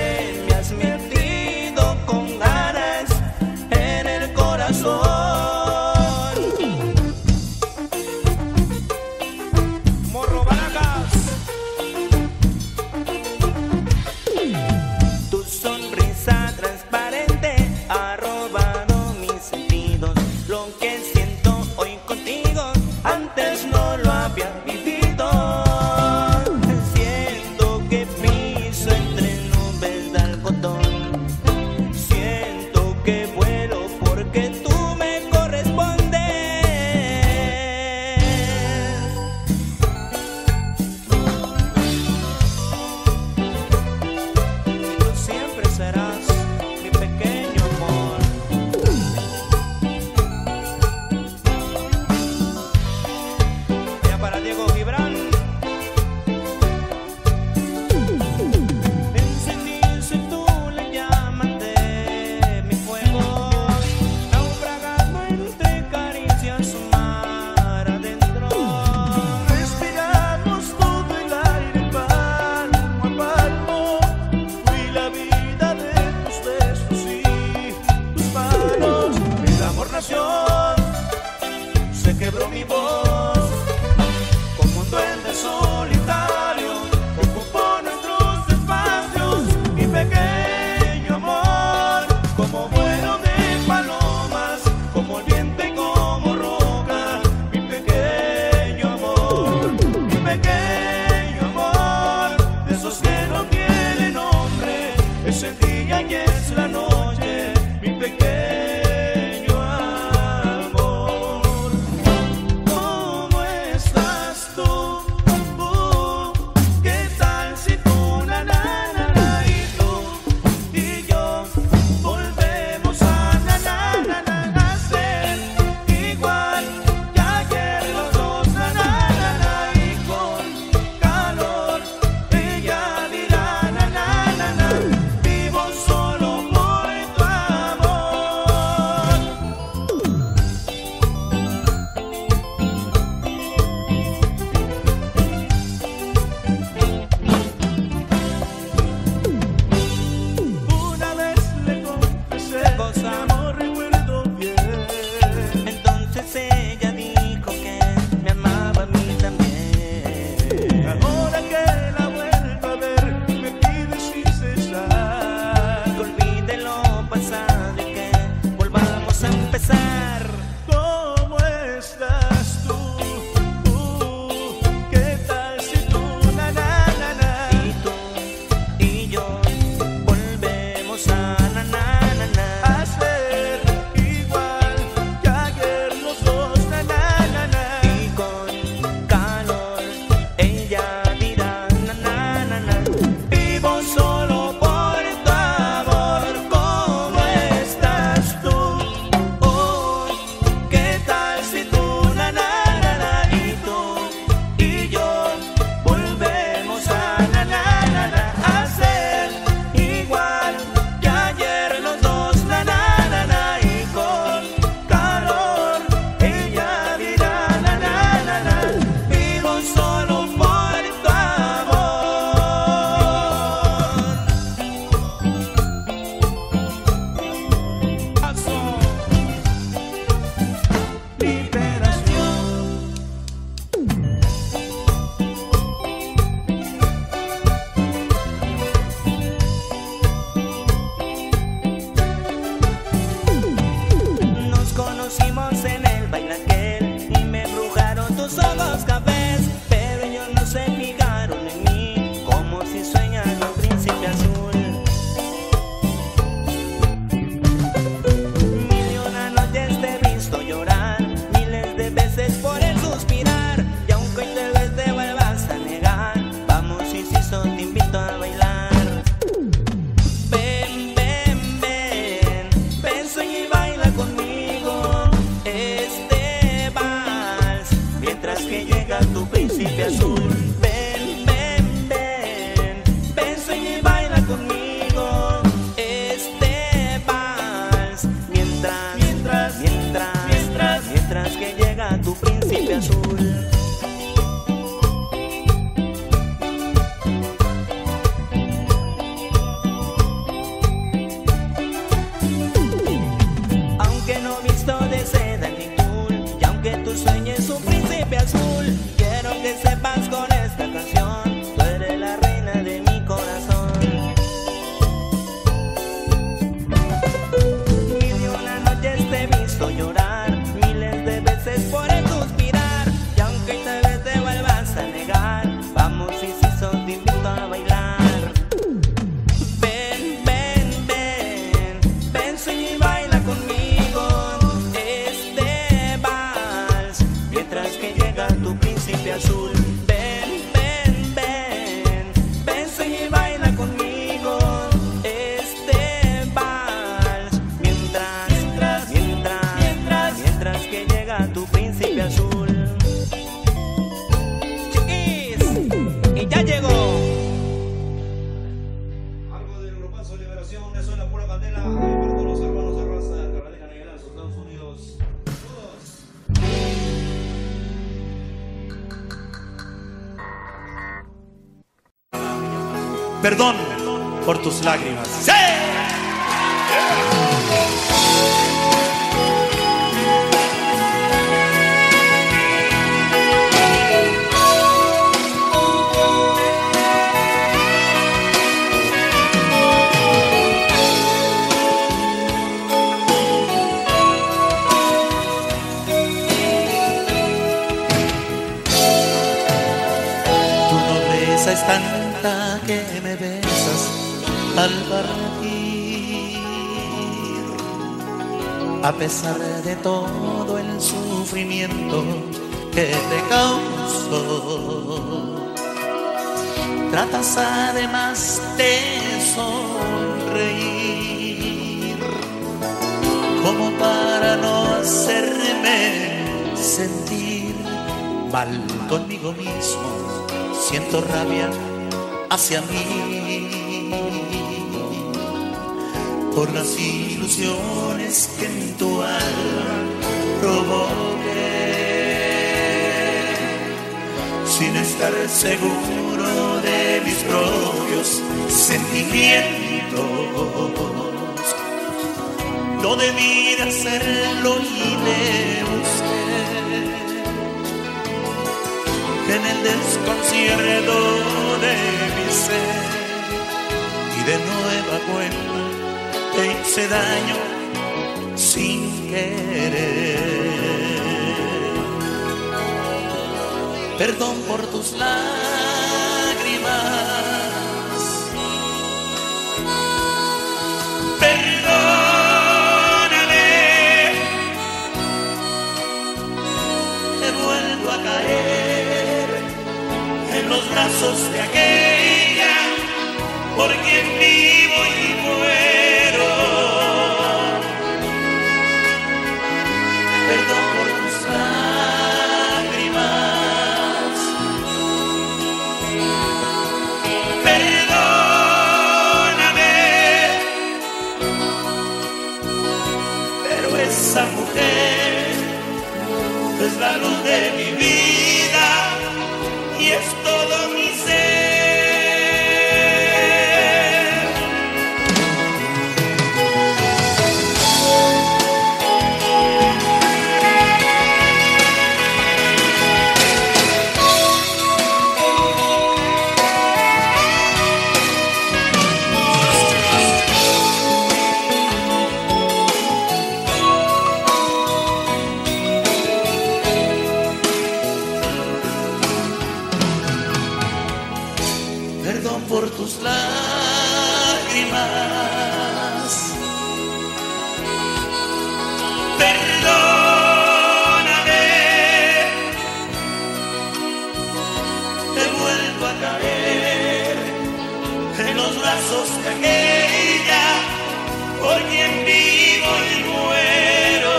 Perdón por tus lágrimas. ¡Sí! Es tanta que me besas al partir, a pesar de todo el sufrimiento que te causó. Tratas además de sonreír, como para no hacerme sentir mal conmigo mismo. Siento rabia hacia mí por las ilusiones que en tu alma provoqué, sin estar seguro de mis propios sentimientos. No debí de hacerlo y me busqué en el desconcierto de mi ser, y de nueva cuenta te hice daño sin querer. Perdón por tus lágrimas, perdóname, he vuelto a caer en los brazos de aquella por quien vivo y muero. Perdón por tus lágrimas, perdóname, pero esa mujer es la luz de mi vida y es todo mi ser. Por tus lágrimas, perdóname, he vuelto a caer en los brazos de aquella por quien vivo y muero.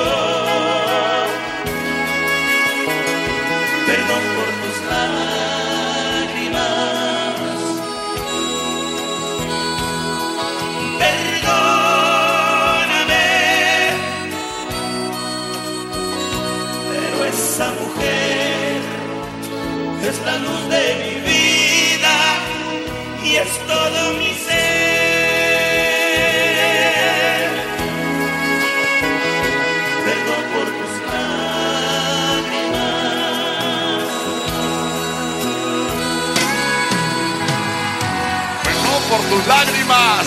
Perdón por tus lágrimas, esa mujer es la luz de mi vida y es todo mi ser. Perdón por tus lágrimas, perdón por tus lágrimas.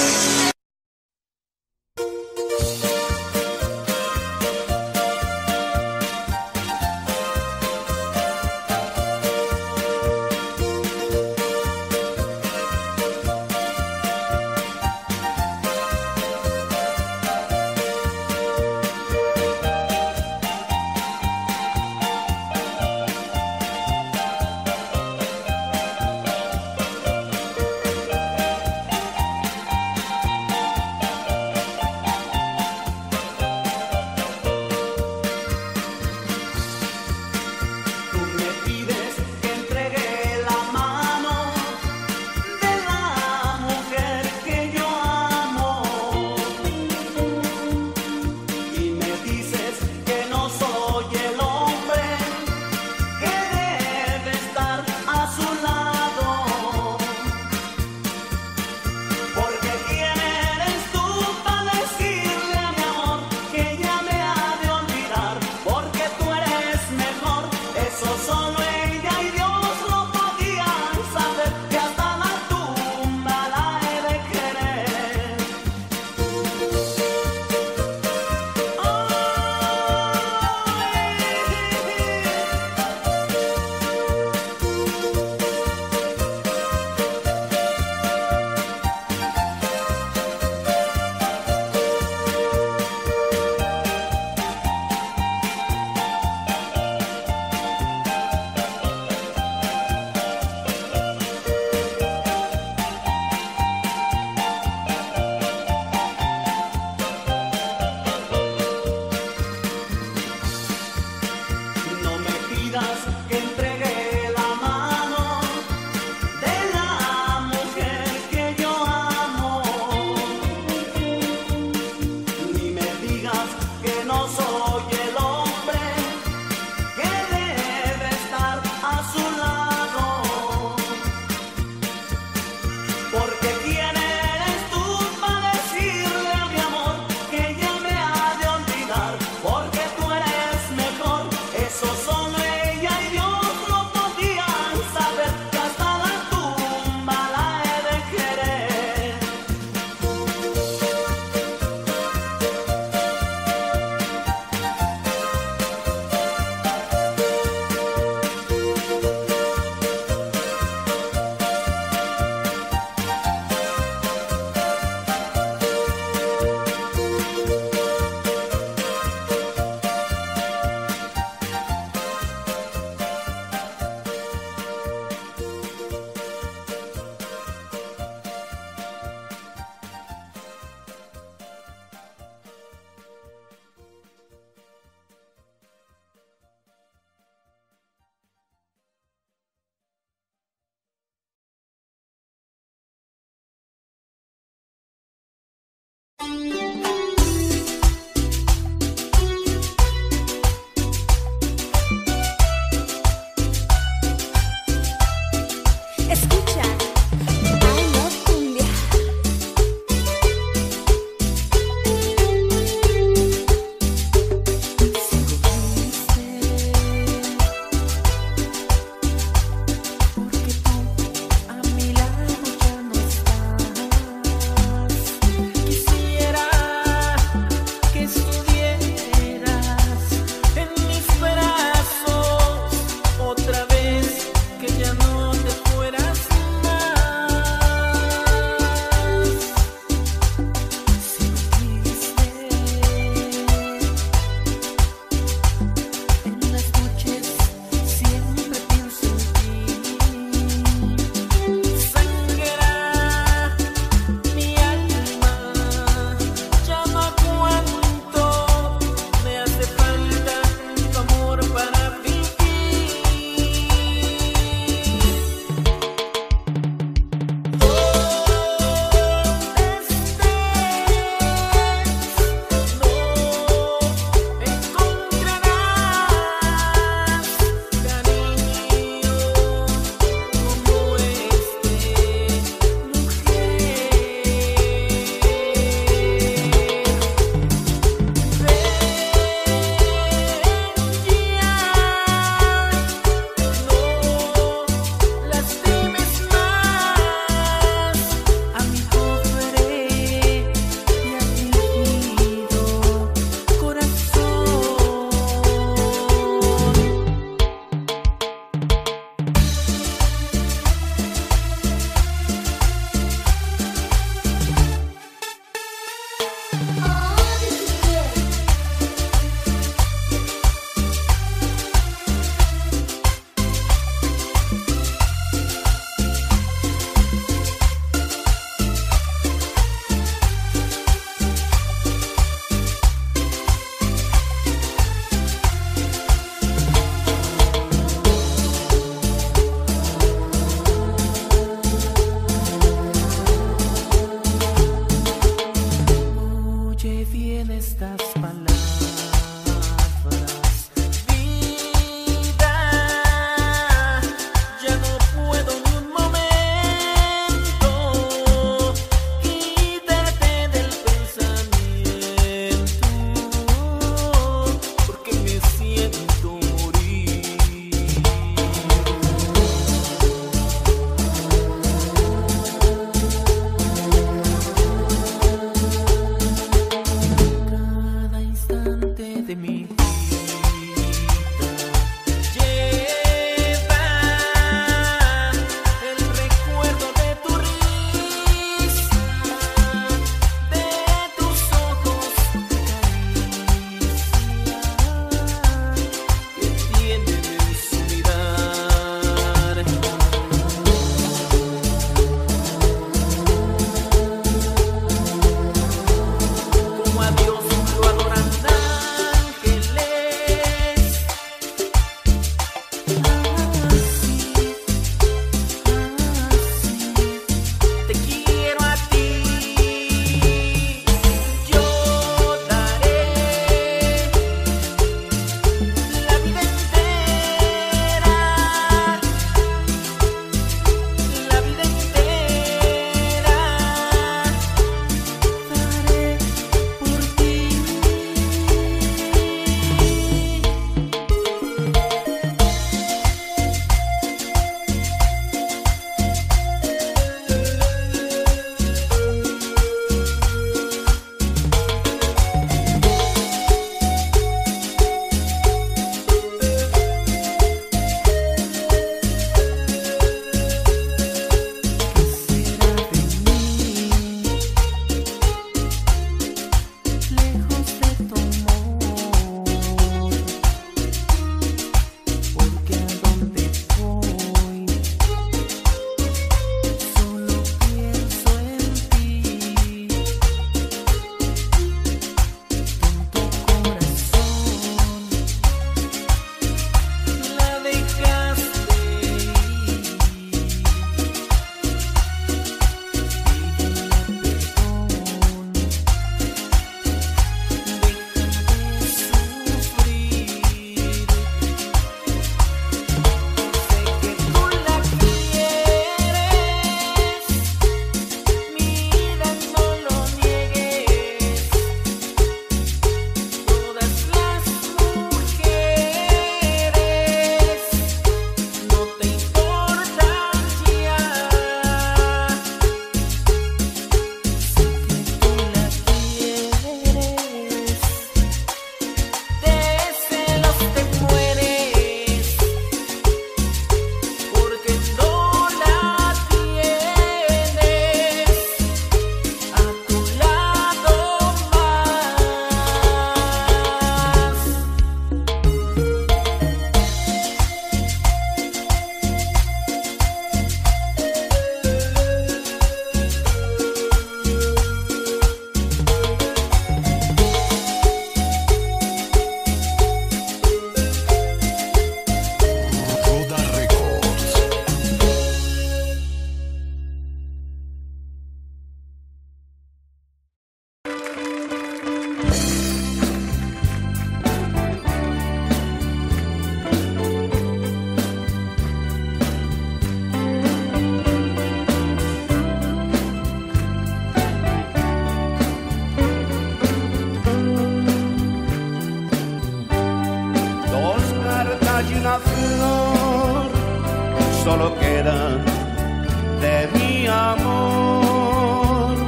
queda de mi amor.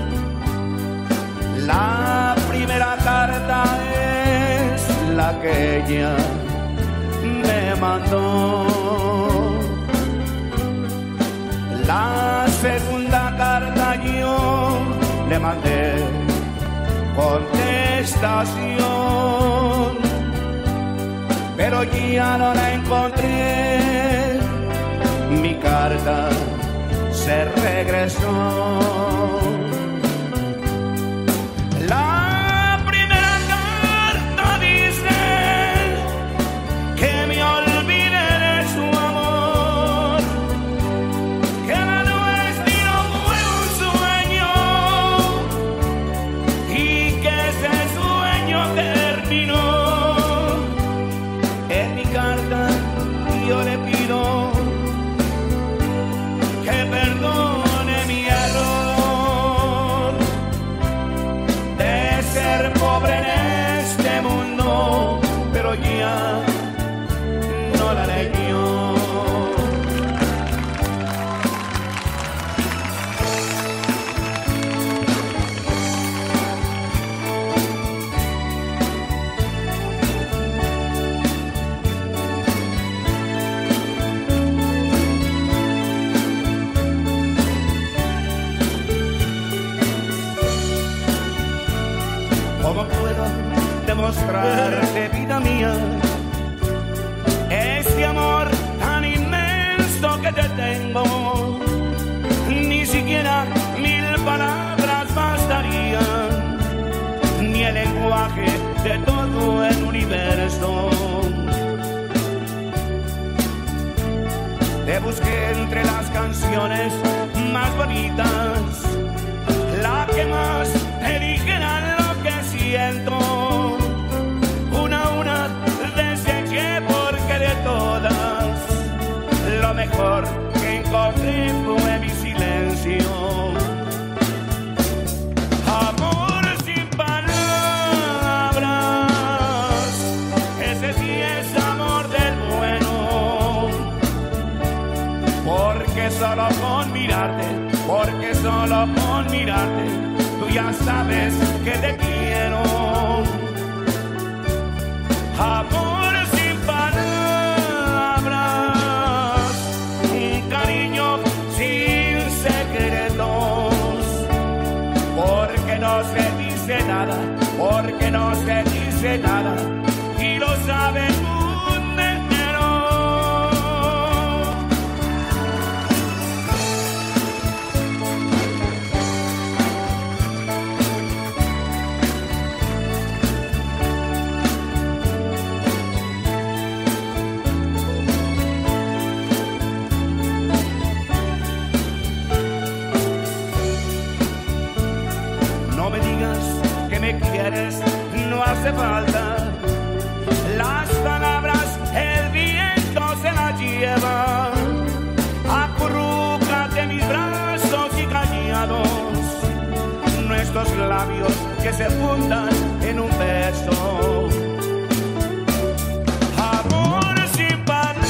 La primera carta es la que ella me mandó. La segunda carta yo le mandé contestación, pero ya no la encontré. Mi carta se regresó. La primera carta dice que me olvide de su amor, que la nuestro fue un sueño y que ese sueño terminó. En mi carta yo le pido que perdone mi error de ser pobre en este mundo, pero ya no la leyó. ¿Cómo puedo demostrarte, vida mía, este amor tan inmenso que te tengo? Ni siquiera 1000 palabras bastarían, ni el lenguaje de todo el universo. Te busqué entre las canciones más bonitas, la que más te dijera lo que siento. Una a una deseché porque de todas lo mejor que encontré fue mi silencio. Amor sin palabras, ese sí es amor del bueno, porque solo con mirarte, porque solo con mirarte, tú ya sabes que te quiero. Amor sin palabras, un cariño sin secretos, porque no se dice nada, porque no se dice nada, y lo sabe el mundo entero. No me digas que me quieres, no hace falta. Las palabras el viento se las lleva. Acurrúcate mis brazos y callados, nuestros labios que se fundan en un beso. Amor sin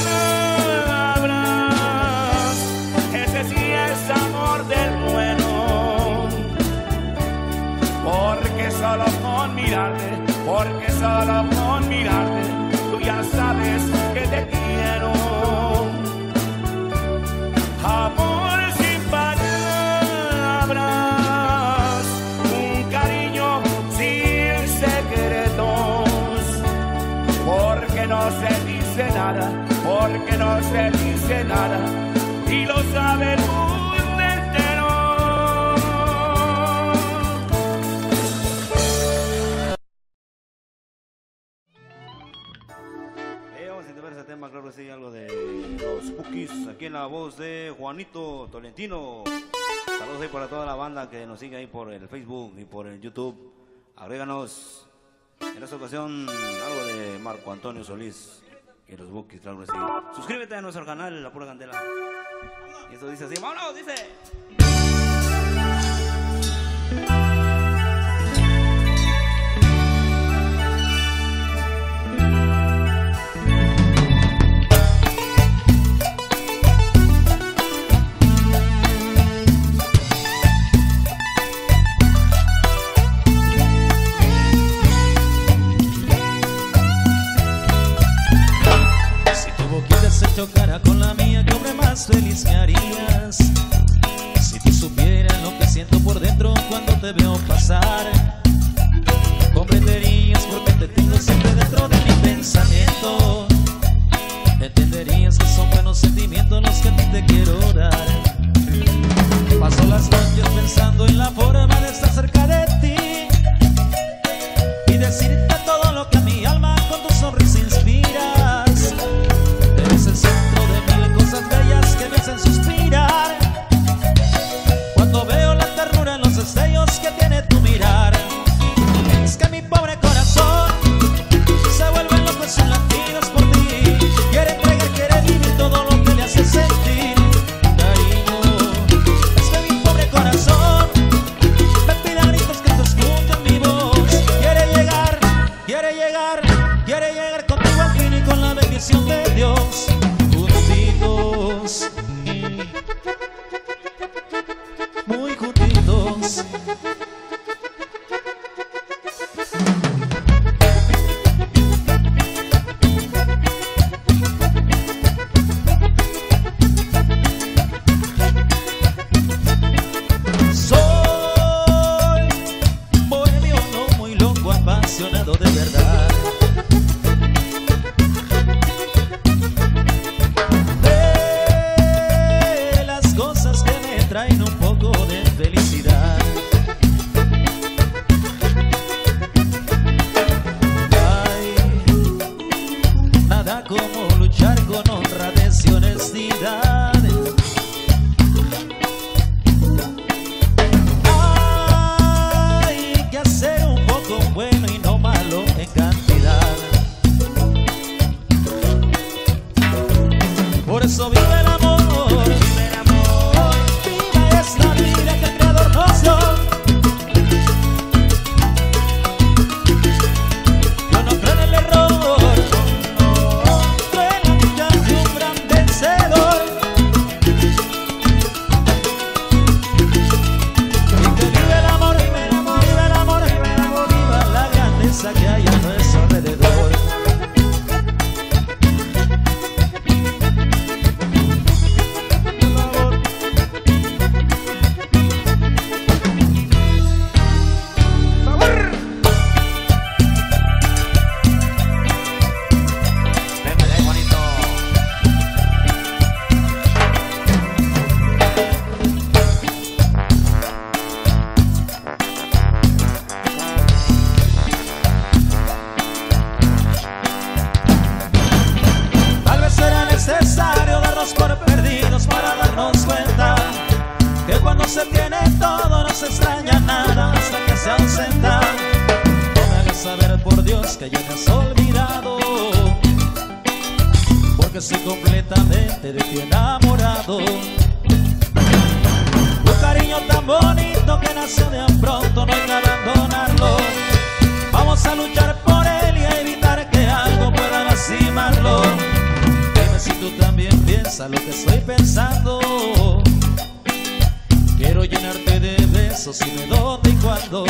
palabras, ese sí es amor del bueno, porque solo con mirarte, porque solo con mirarte, tú ya sabes que te quiero. Amor sin palabras, un cariño sin secretos, porque no se dice nada, porque no se dice nada, y lo sabe el mundo entero. Vamos a ver ese tema, claro que sí, algo de los Bookies, aquí en la voz de Juanito Tolentino. Saludos ahí para toda la banda que nos sigue ahí por el Facebook y por el YouTube. Agréganos. En esta ocasión, algo de Marco Antonio Solís y los Bookies, claro que sí. Suscríbete a nuestro canal, La Pura Candela. Y eso dice así, vámonos, dice. entenderías si tú supieras lo que siento por dentro cuando te veo pasar. Comprenderías por qué te tengo siempre dentro de mi pensamiento. Entenderías que son buenos sentimientos los que a ti te quiero dar. Paso las noches pensando en la forma de estar cerca de ti y decirte todo lo que a mi alma con tu sonrisa inspiras. Eres el centro de mil cosas bellas que me hacen suspirar cuando veo la ternura en los destellos que tiene tu mirar. Es que mi pobre corazón se vuelve loco en sus latidos por ti. Quiere entregar, quiere vivir todo lo que le hace sentir cariño. Es que mi pobre corazón me pide a gritos que tú escuches mi voz. Quiere llegar, quiere llegar, quiere llegar contigo al fin y con la bendición de Dios. Juntitos, muy juntitos. Soy bohemio, no muy loco, apasionado de verdad. De las cosas que me traen un poco de felicidad. Ay, nada como luchar con honradez y honestidad. Hay que hacer un poco bueno y no malo en cantidad. Por eso vive el amor, vive el amor, viva esta vida que el Creador nos dio. Yo no creo en el error, no creo en la lucha de un gran vencedor. Y que vive el amor, vive el amor, vive el amor, vive el amor, viva la grandeza que hay a nuestro alrededor. Tal vez será necesario darnos por perdidos para darnos cuenta que cuando se tiene todo no se extraña nada hasta que se ausenta. No me hagas saber por Dios que ya me has olvidado, porque soy completamente de ti enamorado. Un cariño tan bonito que nació de un pronto, no hay que abandonarlo. Vamos a luchar por él y a evitar que algo pueda lastimarlo. Dime si tú también piensas lo que estoy pensando. Quiero llenarte de besos y de dónde y cuándo.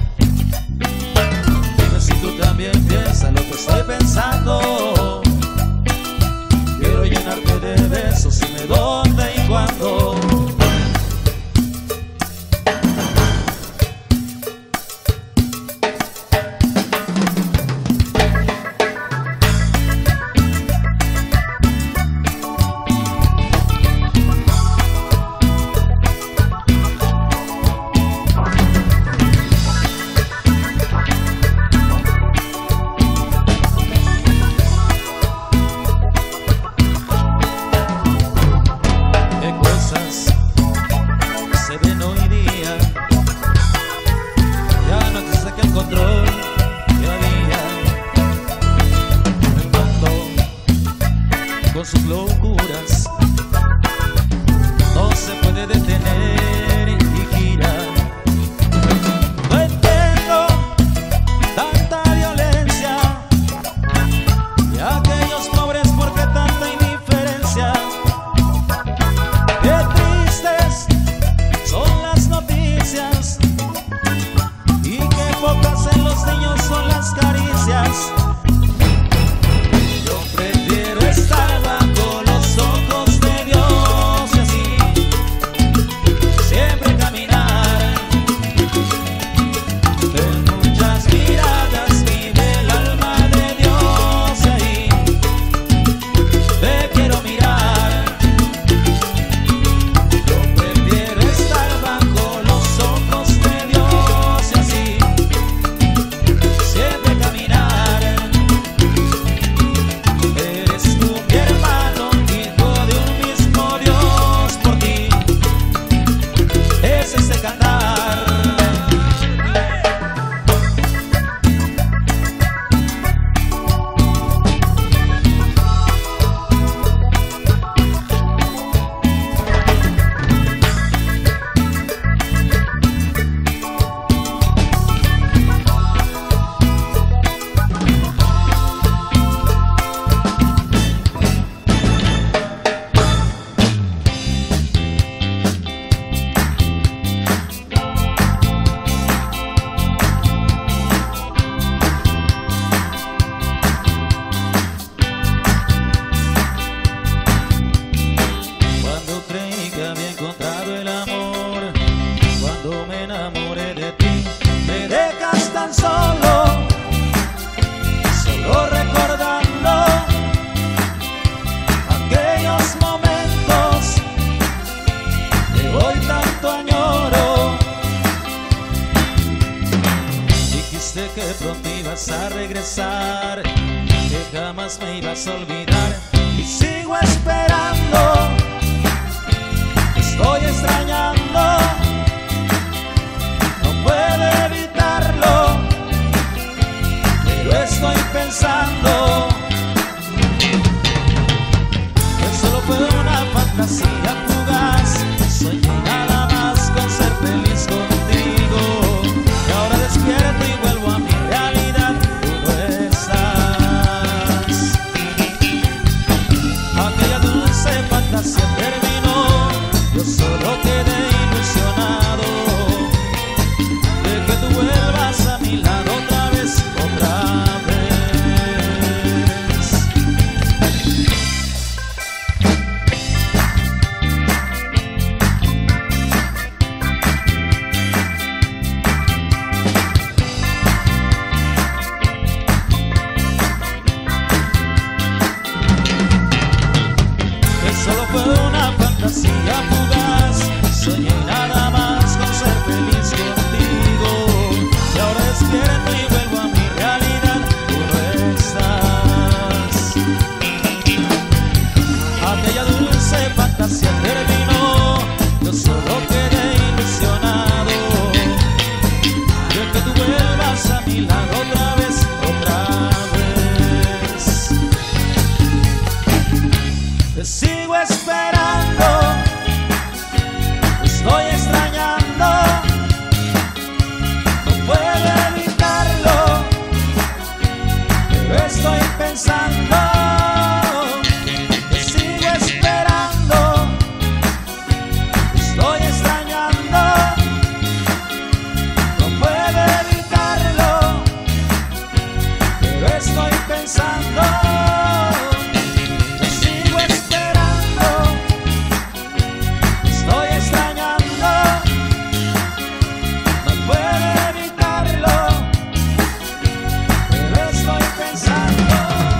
Dime si tú también piensas lo que estoy pensando. Quiero llenarte de besos y de dónde y cuándo. Yo prefiero estar bajo los ojos de Dios y así que pronto ibas a regresar, que jamás me ibas a olvidar. Y sigo esperando, estoy extrañando, no puedo evitarlo, pero estoy pensando que solo fue una fantasía fugaz. Soñé nada más con ser feliz contigo, y ahora despierto y vuelvo a mi realidad. Tú no estás. Aquella dulce fantasía terminó, yo solo quedé ilusionado de que tú vuelvas a mi lado otra vez, otra vez. Que solo fue una fantasía fugaz, soñé nada más con ser feliz contigo, y ahora despierto y vuelvo a mi realidad. Tú no estás. Aquella dulce fantasía terminó, yo solo quedé ilusionado de que tú vuelvas a mi lado otra vez, otra vez. Te sigo esperando, estoy extrañando, no puedo evitarlo, pero estoy pensando. Te sigo esperando, estoy extrañando, no puedo evitarlo, pero estoy pensando. Te sigo esperando, estoy extrañando, no puedo evitarlo, pero estoy pensando.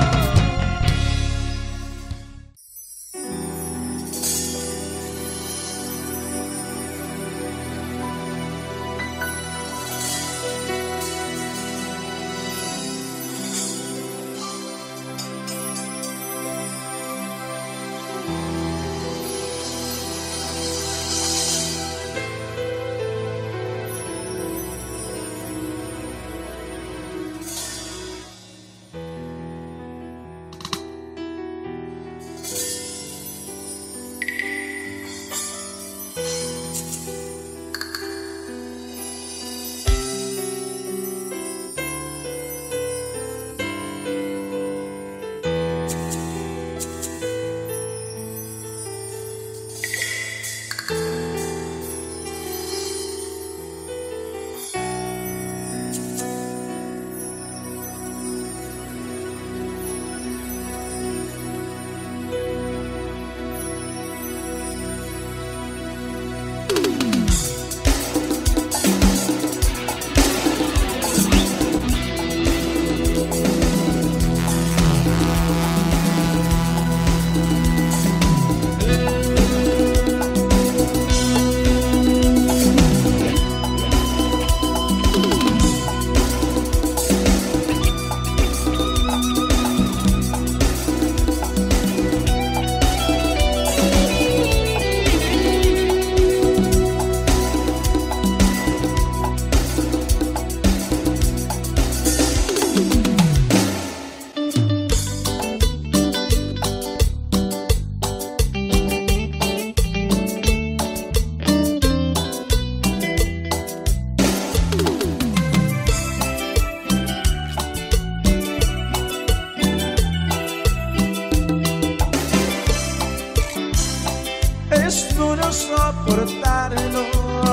Es duro soportarlo,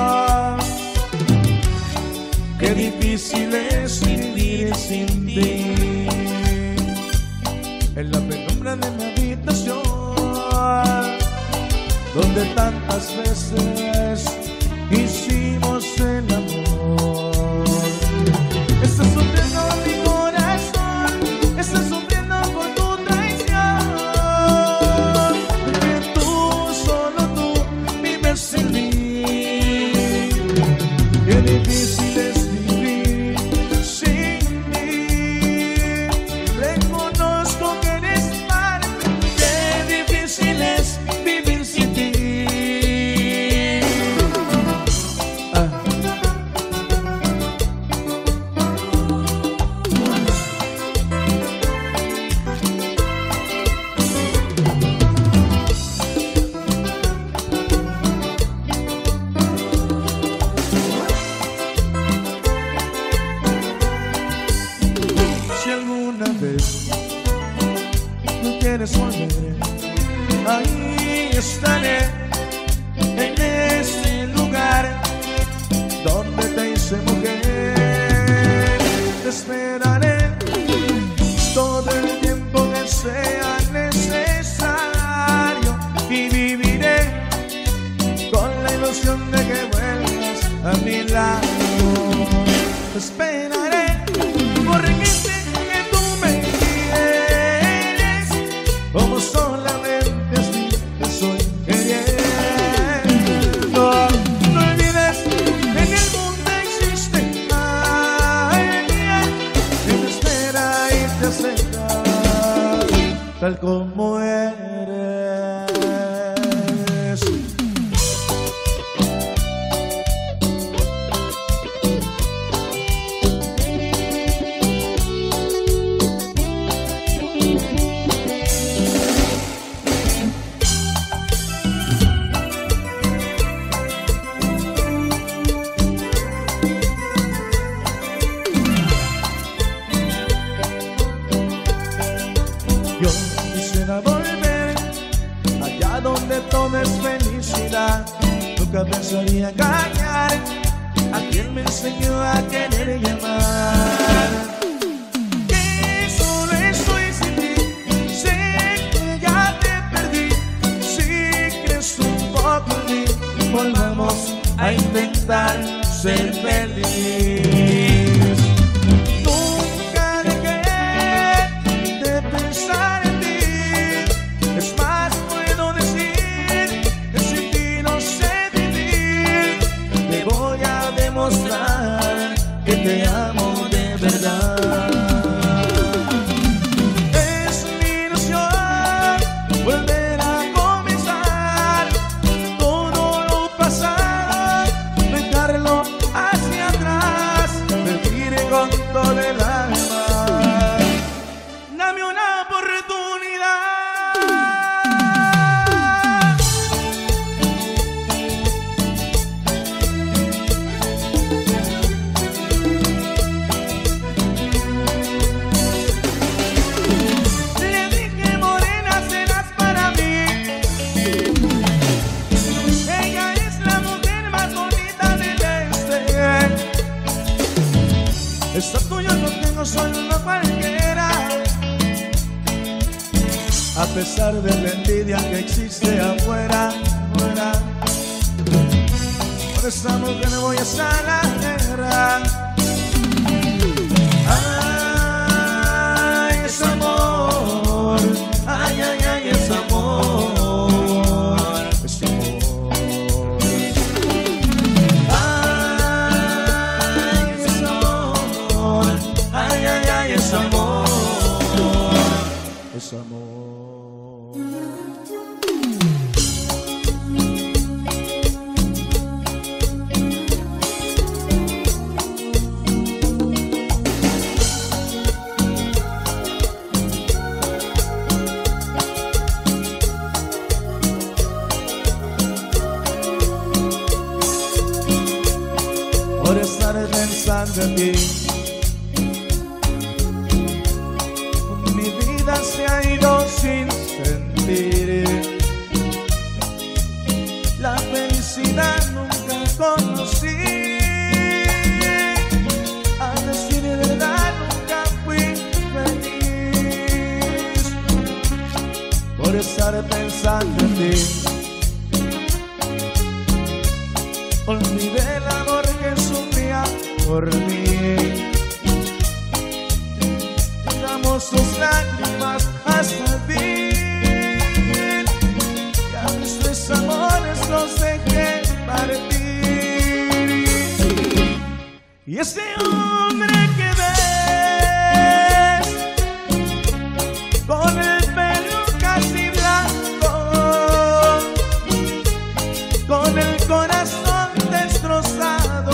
qué difícil es vivir sin ti. En la penumbra de mi habitación, donde tantas veces hicimos el amor. Estás sufriendo mi corazón, estás sufriendo por tu traición, porque tú, solo tú, vives sin mí. Qué difícil es vivir sin donde te hice mujer. Te esperaré todo el tiempo que sea necesario y viviré con la ilusión de que vuelvas a mi lado. Te esperaré porque sé que tú me quieres como solamente así te estoy queriendo. No olvides que en el mundo existe alguien que te espera y te acepta tal como eres. Yo quisiera volver allá donde todo es felicidad. Nunca pensaría engañar a quien me enseñó a querer y amar. Que solo estoy sin ti, sé que ya te perdí. Si crees un poco en mí, volvamos a intentar ser feliz. Nunca dejé de pensar en ti. Es más, puedo decir que sin ti no sé vivir. Te voy a demostrar que te amo de verdad. Es mi ilusión volver a comenzar todo lo pasado, dejarlo hacia atrás, vivir con todo el alma. Dame una oportunidad. Le dije, morena, serás para mí. Ella es la mujer más bonita del este. Esta tuya no tengo, soy una cualquiera. A pesar de la envidia que existe afuera, fuera. Por esa mujer me voy a hacer la guerra. Ay, es amor. Ay, ay, ay, es amor. Es amor. Ay, es amor. Ay, ay, ay, es amor. Es amor. Por estar pensando en ti, mi vida se ha ido sin sentir. La felicidad nunca conocí. A decir verdad nunca fui feliz. Por estar pensando en ti, olvidé el amor que sufría por mí. Damos sus lágrimas hasta el fin. Y a mis tres amores los dejé partir. Y ese hombre que ves, con el pelo casi blanco, con el corazón destrozado,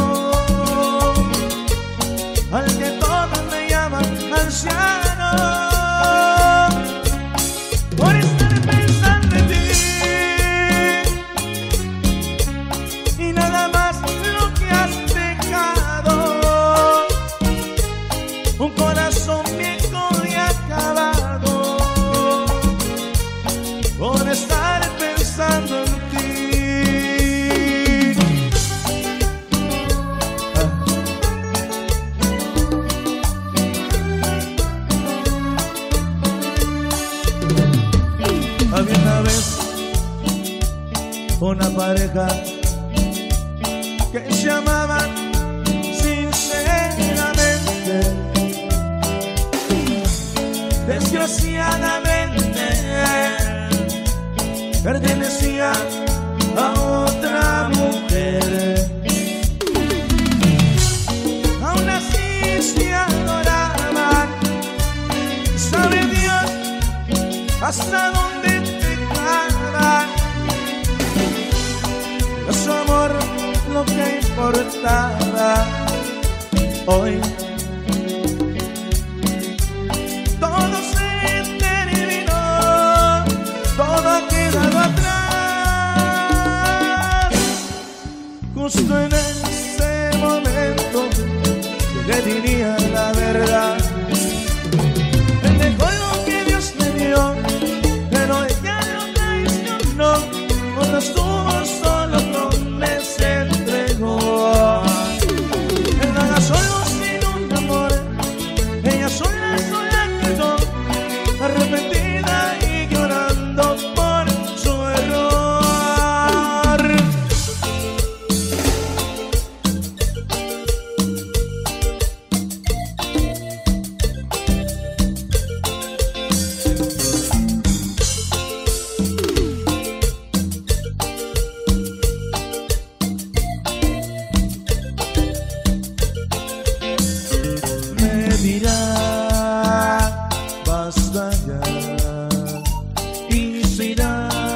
al que todos me llaman anciano, por estar pensando en ti y nada más lo que has dejado, un corazón viejo y acabado, por estar pensando en ti. una pareja que se amaban sinceramente. Desgraciadamente pertenecía a otra mujer. Aún así se adoraban. Sabe Dios hasta dónde llegaban. Pero su amor lo que importaba. Hoy todo se terminó, todo ha quedado atrás. Justo en ese momento yo le diría la verdad. Él dejó lo que Dios le dio, pero ella lo traicionó. Cuando estuvo solo con él se entregó. Él no haga solo sin un amor, ella sola quedó, arrepentida y llorando por su error. Me dirá, basta ya, y se irá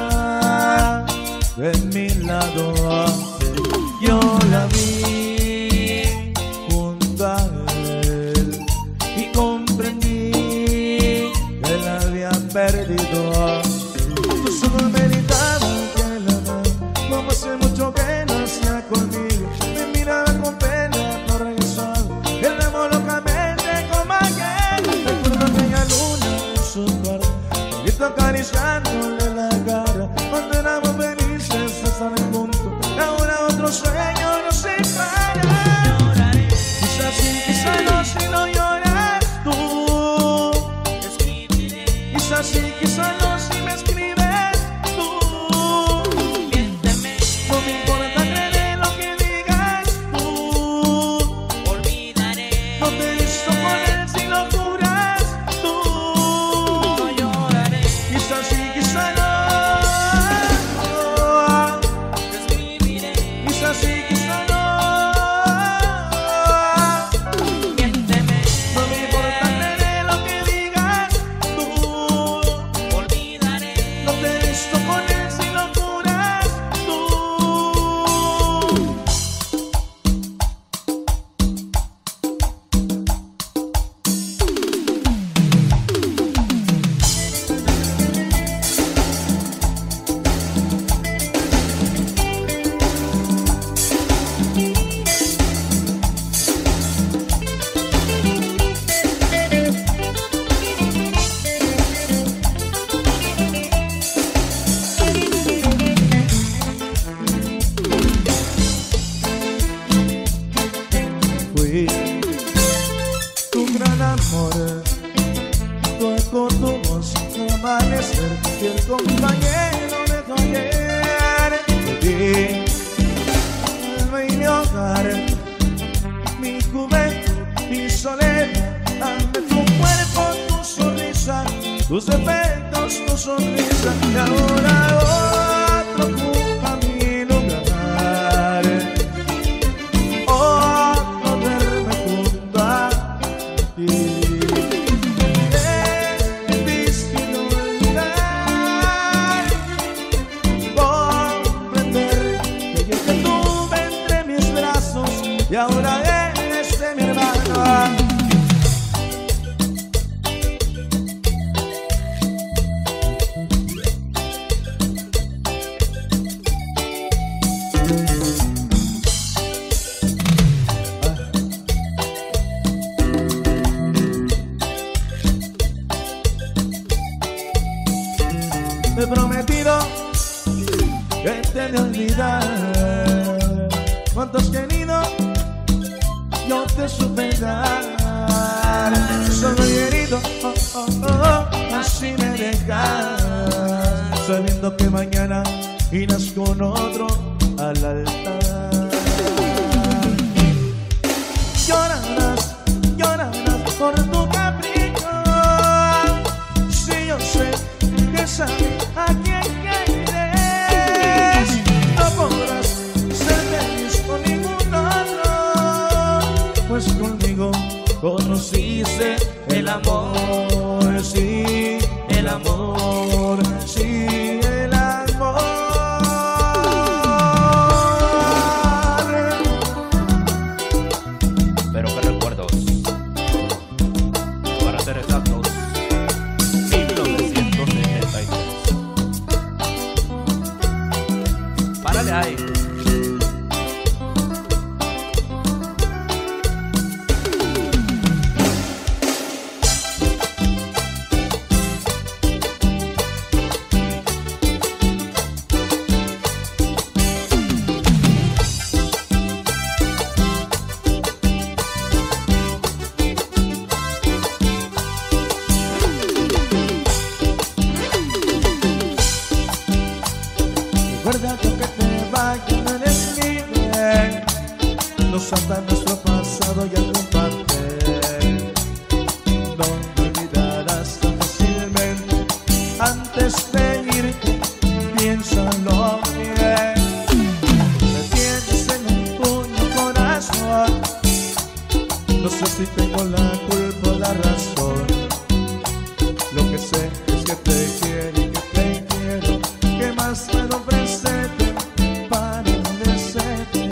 de mi lado. Yo la vi junto a él y comprendí que la había perdido. Tus ojos me gritaban que la amaba, como hace mucho que no hacía conmigo. Me miraba con pena, no regresaba. El amor locamente como aquel. Recuerdo aquella luna en su cuarto, bonito acariciándole la cara. Cuando éramos felices estar juntos, y ahora otro sueño nos separa. Lloraré, quizás sí, quizás no, si no lloras tú. Escribiré, quizás sí, quizás no, si me escribes tú. Miénteme, no me importa creer lo que digas tú. Olvidaré, no te he visto con él si lo juras tú. No lloraré, quizás sí, quizás no. Escribiré, quizás sí, quizás no. Miénteme, no me importa creer lo que digas tú. Olvidaré, no te he visto con él si lo juras tú. Fui tu gran amor, tu eco, tu voz, tu amanecer y el compañero de tu ayer. Te di mi hogar, mi juventud, mi soledad. Dame tu cuerpo, tu sonrisa, tus defectos, tu sonrisa. Y ahora otro ocupa mi lugar. Otro verme junto a ti. Es difícil olvidar, comprender que yo te tuve entre mis brazos y ahora eres de mi hermano. Te he prometido que te de olvidar. Cuánto has querido, yo te supe dar. Solo y herido, así me dejas, sabiendo que mañana irás con otro al altar. Llorarás, llorarás por tu capricho. Si yo sé que sabes a quien quieres, no podrás ser feliz con ningún otro, pues conmigo conociste el amor, sí, el amor, sí, el amor. Pero qué recuerdos, para ser exactos, 1973. Párale ahí. Recuerda que aunque te vayas no eres libre, nos ata nuestro pasado y algún papel. No me olvidarás tan fácilmente, antes de irte, piénsalo bien. Me tienes en un puño corazón, no sé si tengo la culpa o la razón. Lo que sé es que te quiero y que te quiero. ¿Qué más puedo ofrecerte para agradecerte?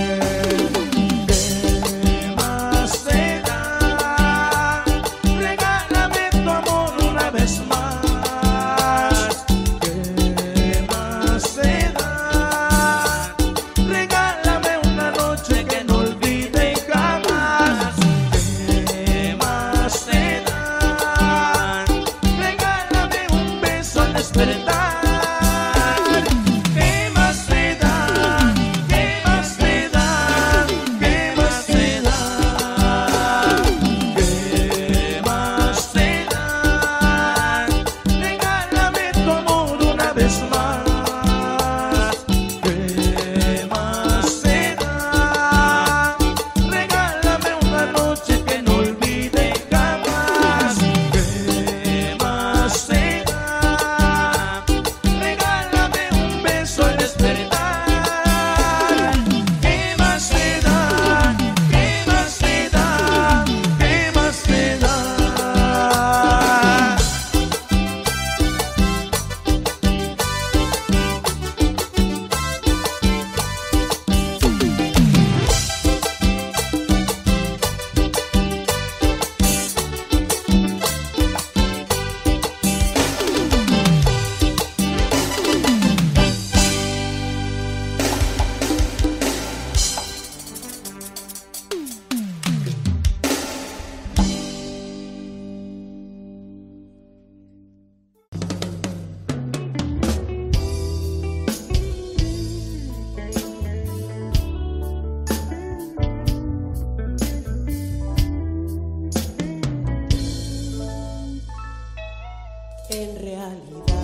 ¿Qué más te da? Regálame tu amor una vez más. ¿Qué más te da? Regálame una noche que no olvide jamás. ¿Qué más te da? Regálame un beso al despertar. En realidad,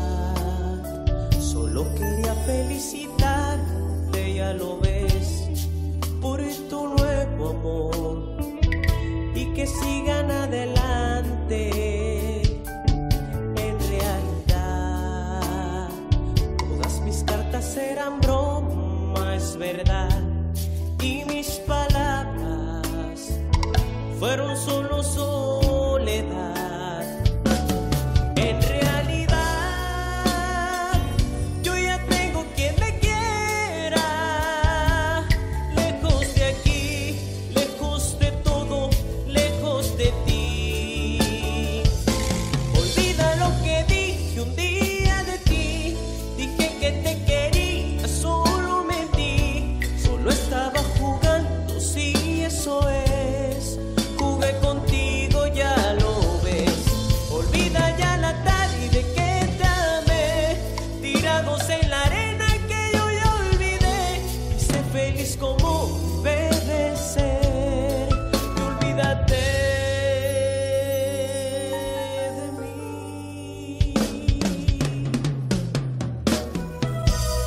solo quería felicitarte, ya lo ves, por tu nuevo amor y que sigan adelante. En realidad, todas mis cartas eran broma, es verdad, y mis palabras fueron solo soledad. En realidad, yo ya tengo quien me quiera, lejos de aquí, lejos de todo, lejos de ti. Olvida lo que dije un día de ti, dije que te quería, solo mentí, solo estaba jugando, sí, eso es, jugué contigo, ya lo ves. Olvida ya la tarde que te amé, tirados en la arena que yo ya olvidé, y sé feliz como debe ser, y olvídate de mí.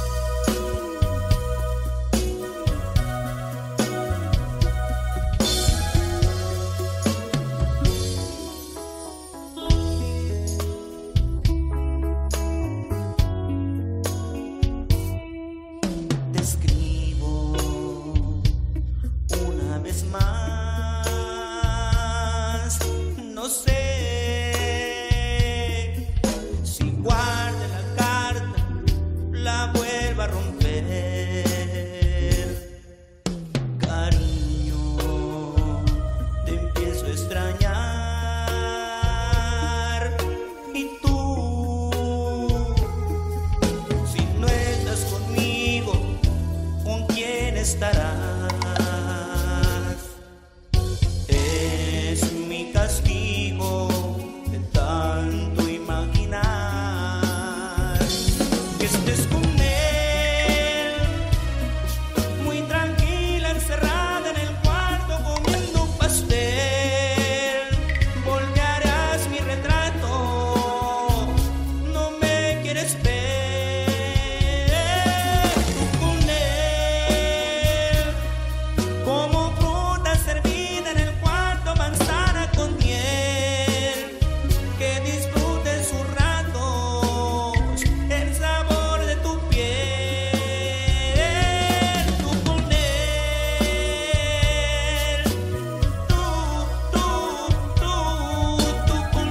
estarás. Es mi castigo de tanto imaginar que estés con él, muy tranquila, encerrada en el cuarto comiendo un pastel. Voltearás mi retrato, no me quieres ver. Tú con él, como fruta servida en el cuarto, manzana con miel, que disfrutes un rato el sabor de tu piel. Tú con él, tú con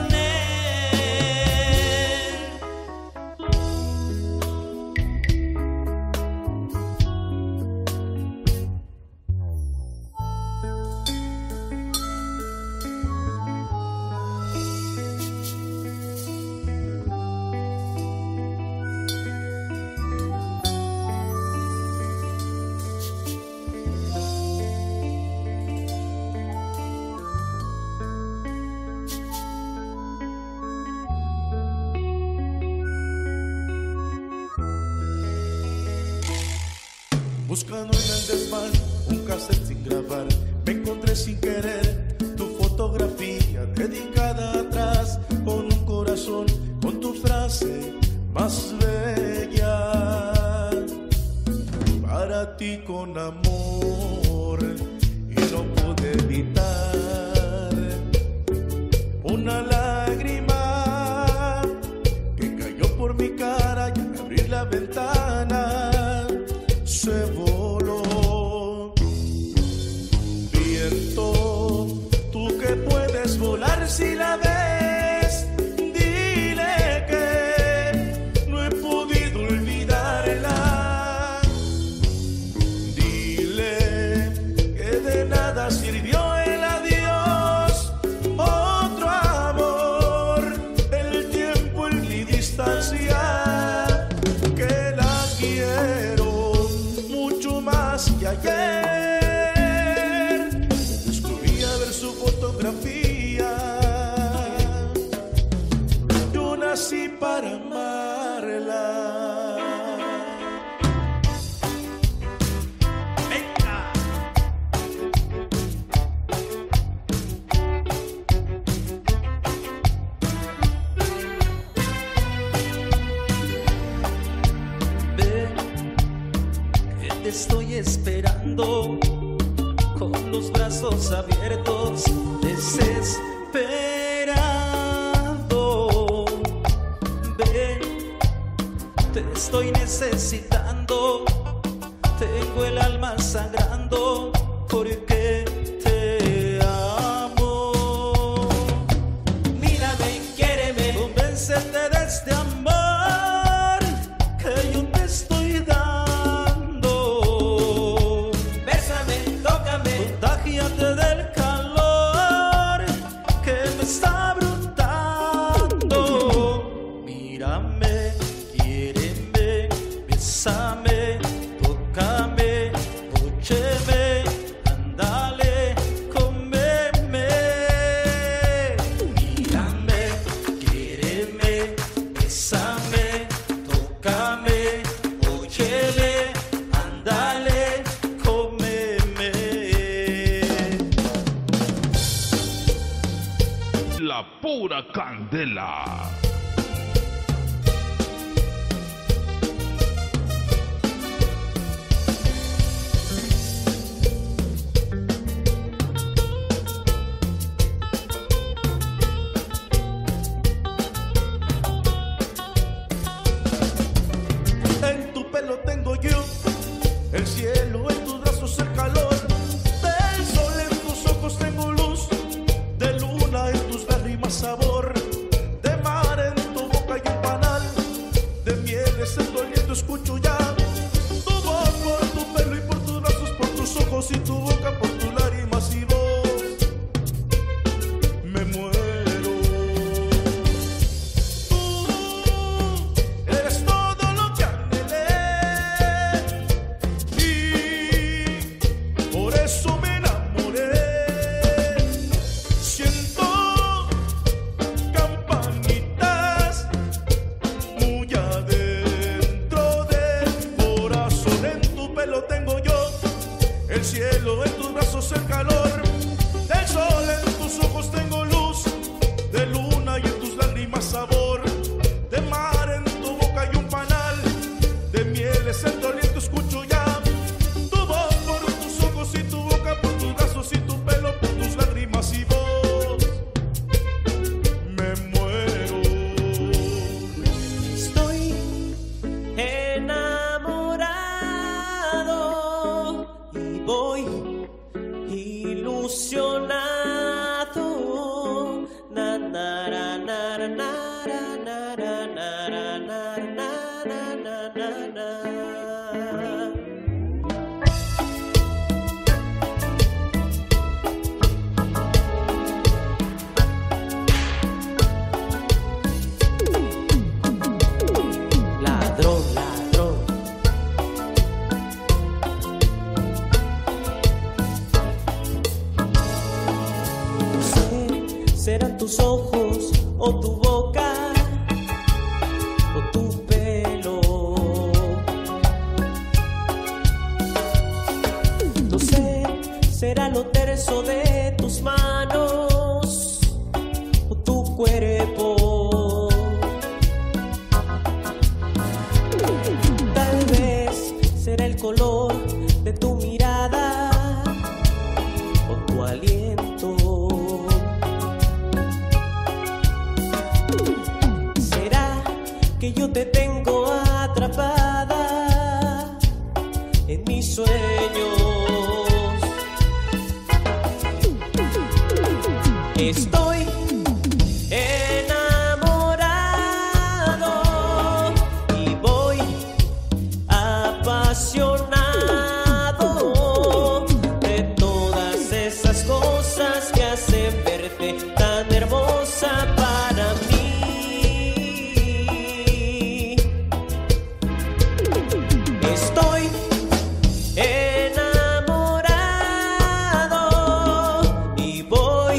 Buscando en el desván un cassette sin grabar, me encontré sin querer tu fotografía dedicada atrás con un corazón, con tu frase más bella. Para ti con amor, y no pude evitar una lágrima que cayó por mi cara y al abrir la ventana se voló. Viento, tú que puedes volar si la ves, dile que no he podido olvidarla. Dile que de nada sirvió el adiós, otro amor, el tiempo en mi distancia, que la quiero más que ayer. Descubrí a ver su fotografía. Yo nací para amarla. Venga. Te estoy esperando con los brazos abiertos, desesperado. Ven, te estoy necesitando, tengo el alma sangrando porque te amo. Mírame, quiéreme, convéncete de este amor que yo te estoy dando. Contágiate del calor que me está brotando. Mírame, quiéreme, bésame, tócame, óyeme, ándale, cómeme. Mírame, quiéreme, bésame, tócame, óyeme, ándale, cómeme. La pura candela. En tu pelo tengo yo el cielo, en tus brazos el calor del sol, en tus ojos tengo luz de luna, en tus lágrimas sabor de mar, el cielo en tus brazos, el calor del sol en tus ojos tengo luz, de luna y en tus lágrimas sabor, de mar en tu boca y un panal, de mieles en tu aliento escucho ya, tu voz por tus ojos y tu boca, por tus brazos y tu pelo, por tus lágrimas y voz, me muero. Estoy enamorado y voy ilusionado. Na, na, na, na, na, na, na, na, na, na, na, na, na. Ladrón, ladrón. No sé, serán tus ojos o tu boca o tu pelo. No sé, será lo terso de tus manos o tu cuerpo. Tal vez será el color de tu mirada o tu aliento. Será que yo te tengo atrapada en mis sueños. Estoy enamorado y voy apasionado de todas esas cosas que hacen verte tan hermosa para mí. Estoy enamorado y voy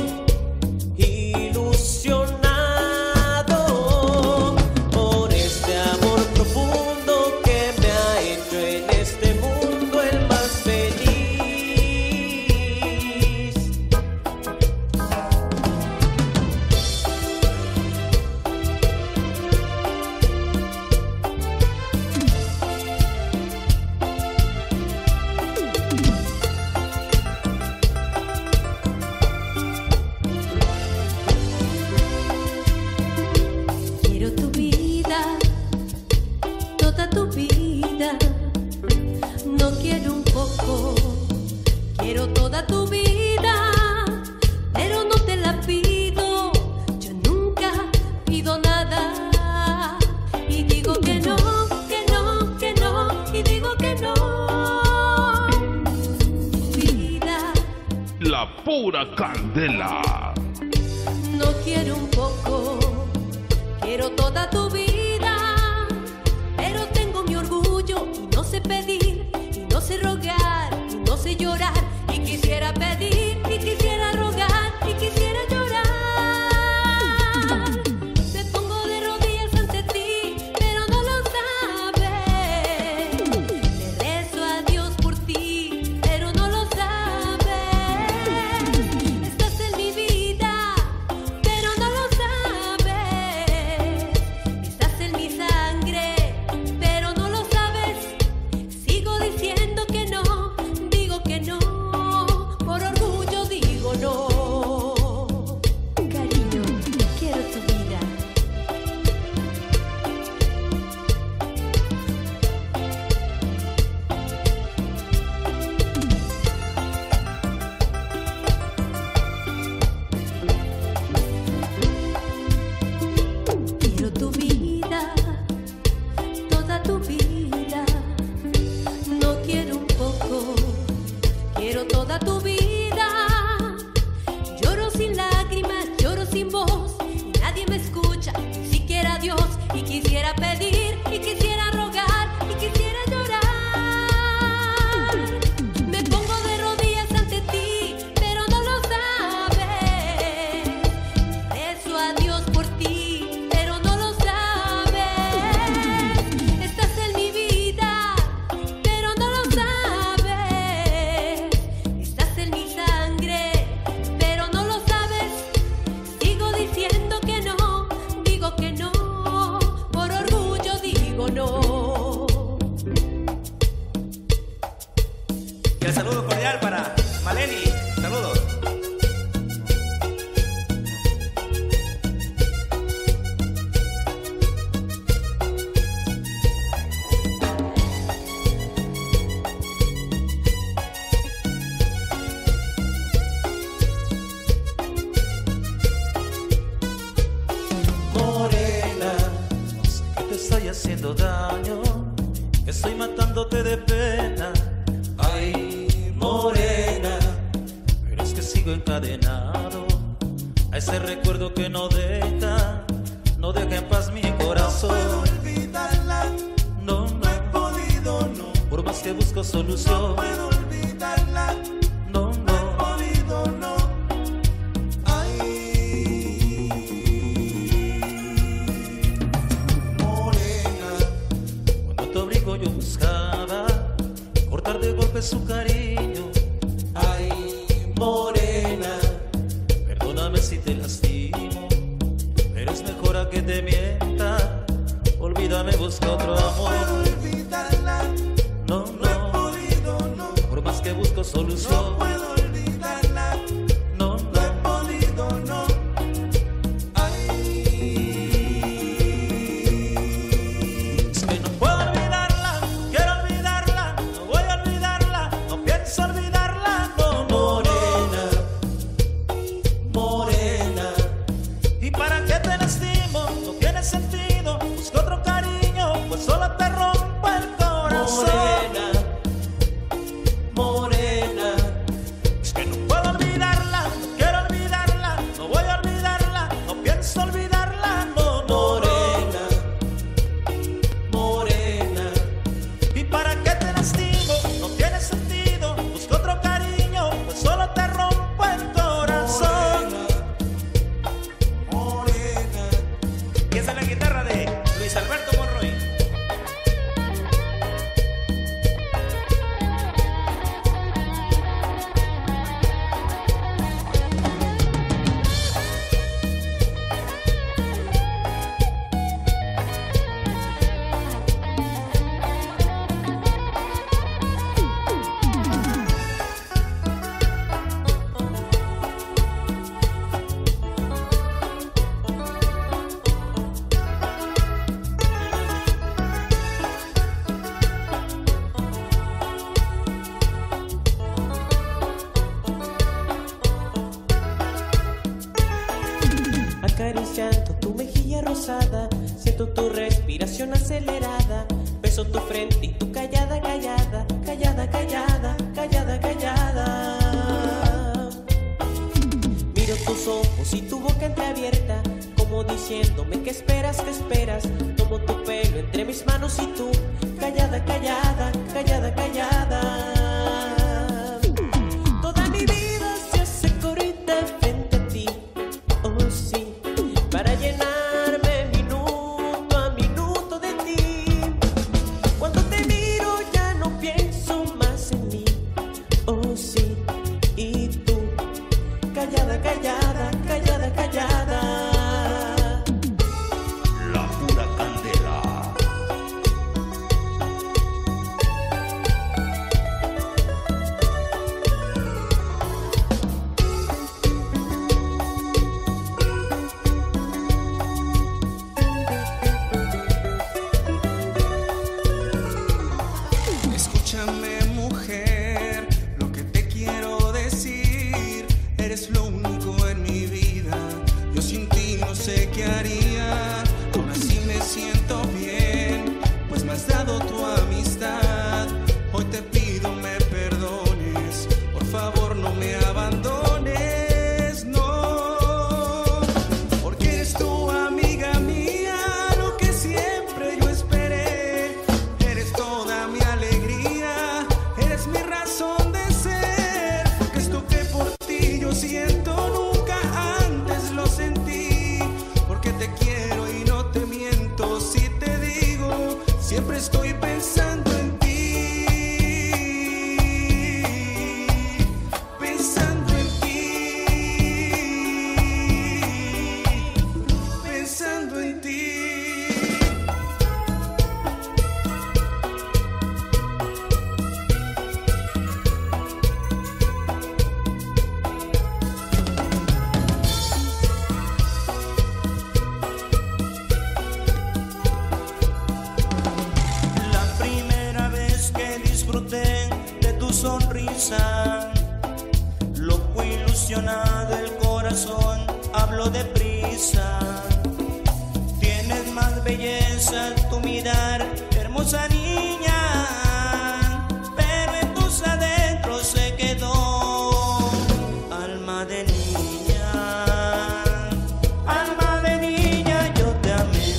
ilusionado por este amor profundo que me ha hecho en este mundo el más feliz. Quiero tu vida, toda tu vida. No quiero un poco, quiero toda tu vida. Pero no te la pido, yo nunca pido nada. Y digo que no, que no, que no. Y digo que no. Vida, La pura candela. no quiero un poco, quiero toda tu vida. Pero tengo mi orgullo y no sé pedir, y no sé rogar, y no sé llorar. Y quisiera pedir, y quisiera rogar, y quisiera llorar. Me pongo de rodillas ante ti, pero no lo sabes. Le rezo a Dios por ti, pero no lo sabes. Estás en mi vida, pero no lo sabes. Estás en mi sangre, pero no lo sabes. Sigo diciendo que no, digo que no, por orgullo. Y el saludo cordial para Maleni. Saludos. Estoy haciendo daño, estoy matándote de pena. Ay, morena, pero es que sigo encadenado a ese recuerdo que no deja en paz mi corazón. No puedo olvidarla, no he podido, no. Por más que busco solución, no puedo olvidarla, no he podido, no. Yo buscaba cortar de golpe su cariño. Ay, morena, perdóname si te lastimo, pero es mejor a que te mienta. Olvídame, busca otro amor. No puedo olvidarla, no he podido, no. Por más que busco solución, no puedo olvidarla, no he podido, no. Solo te rompo el corazón. Morena, morena, es que no puedo olvidarla, no quiero olvidarla, no voy a olvidarla, no pienso olvidarla, no, no. Morena, morena, ¿y para qué te lastimo? No tiene sentido, busco otro cariño, pues solo te rompo el corazón. Morena, morena. Y esa es la guitarra de Luis Alberto Monroy. Acariciando tu mejilla rosada, siento tu respiración acelerada, beso tu frente y tu callada, callada, callada, callada, callada, callada. Miro tus ojos y tu boca entreabierta, como diciéndome que esperas, que esperas. Tomo tu pelo entre mis manos y tú, callada, callada, callada, callada. Toda mi vida se hace corrida frente a ti, oh sí, para llenarme minuto a minuto de ti. Cuando te miro ya no pienso más en mí, oh sí, y tú, callada, callada, callada, callada. La pura candela. sonrisa. Loco ilusionado el corazón, hablo deprisa. Tienes más belleza tu mirar, hermosa niña, pero en tus adentros se quedó alma de niña. Alma de niña, yo te amé,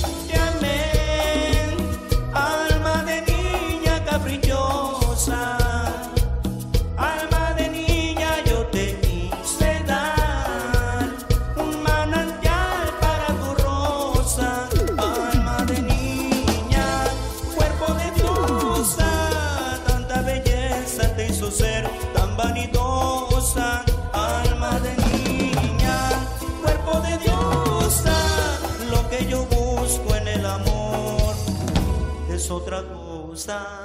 alma de niña caprichosa. Alma de niña, yo te quise dar un manantial para tu rosa. Alma de niña, cuerpo de diosa, tanta belleza te hizo ser tan vanidosa. Alma de niña, cuerpo de diosa, lo que yo busco en el amor es otra cosa.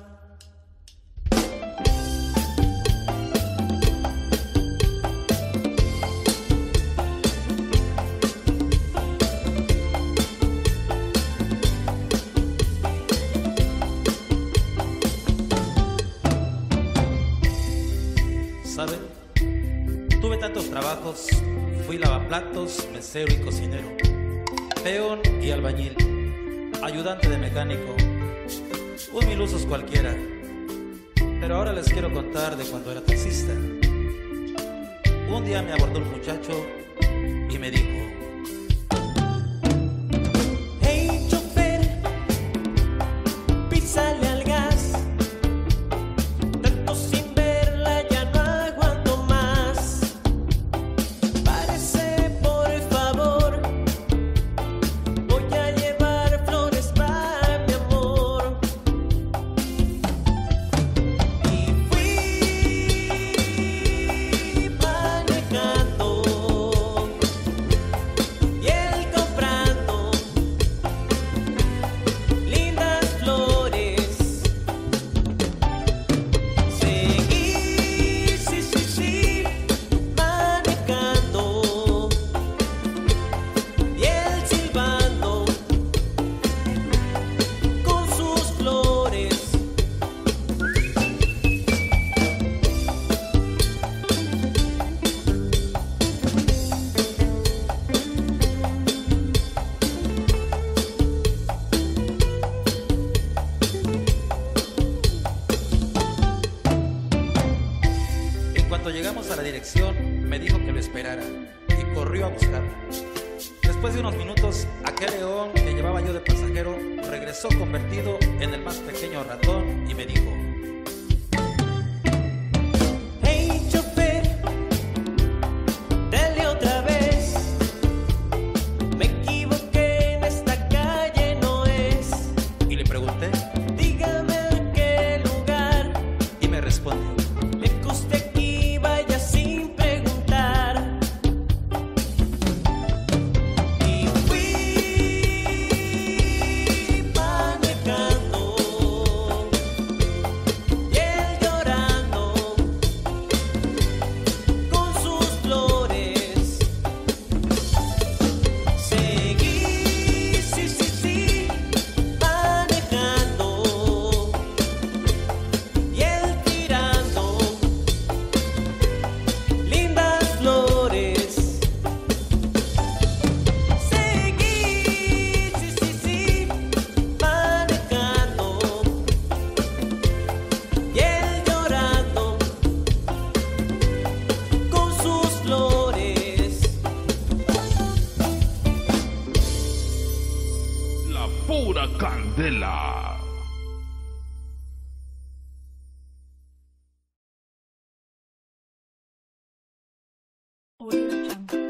¿Saben? Tuve tantos trabajos, fui lavaplatos, mesero y cocinero, peón y albañil, ayudante de mecánico, un mil usos cualquiera. Pero ahora les quiero contar de cuando era taxista. Un día me abordó un muchacho y me dijo: Hey, chofer, písale al gas. Tanto sin verla ya no aguanto más. Párese, por favor. Voy a llevar flores para mi amor. Y fui manejando y él comprando lindas flores. Seguí, sí, manejando y él silbando con sus flores. En cuanto llegamos a la dirección, me dijo que lo esperara y corrió a buscarla. Después de unos minutos, aquel león que llevaba yo de pasajero regresó convertido en el más pequeño ratón y me dijo: Hey, chofer, dale otra vez. Me equivoqué, en esta calle no es. y le pregunté Dígame a qué lugar. y me respondió: Me gusta aquí, vaya sin preguntar. Y fui manejando y él llorando con sus flores. Seguí, sí, manejando y él tirando lindas flores. Seguí, sí, manejando y él llorando con sus flores. La pura candela. Audio Jungle.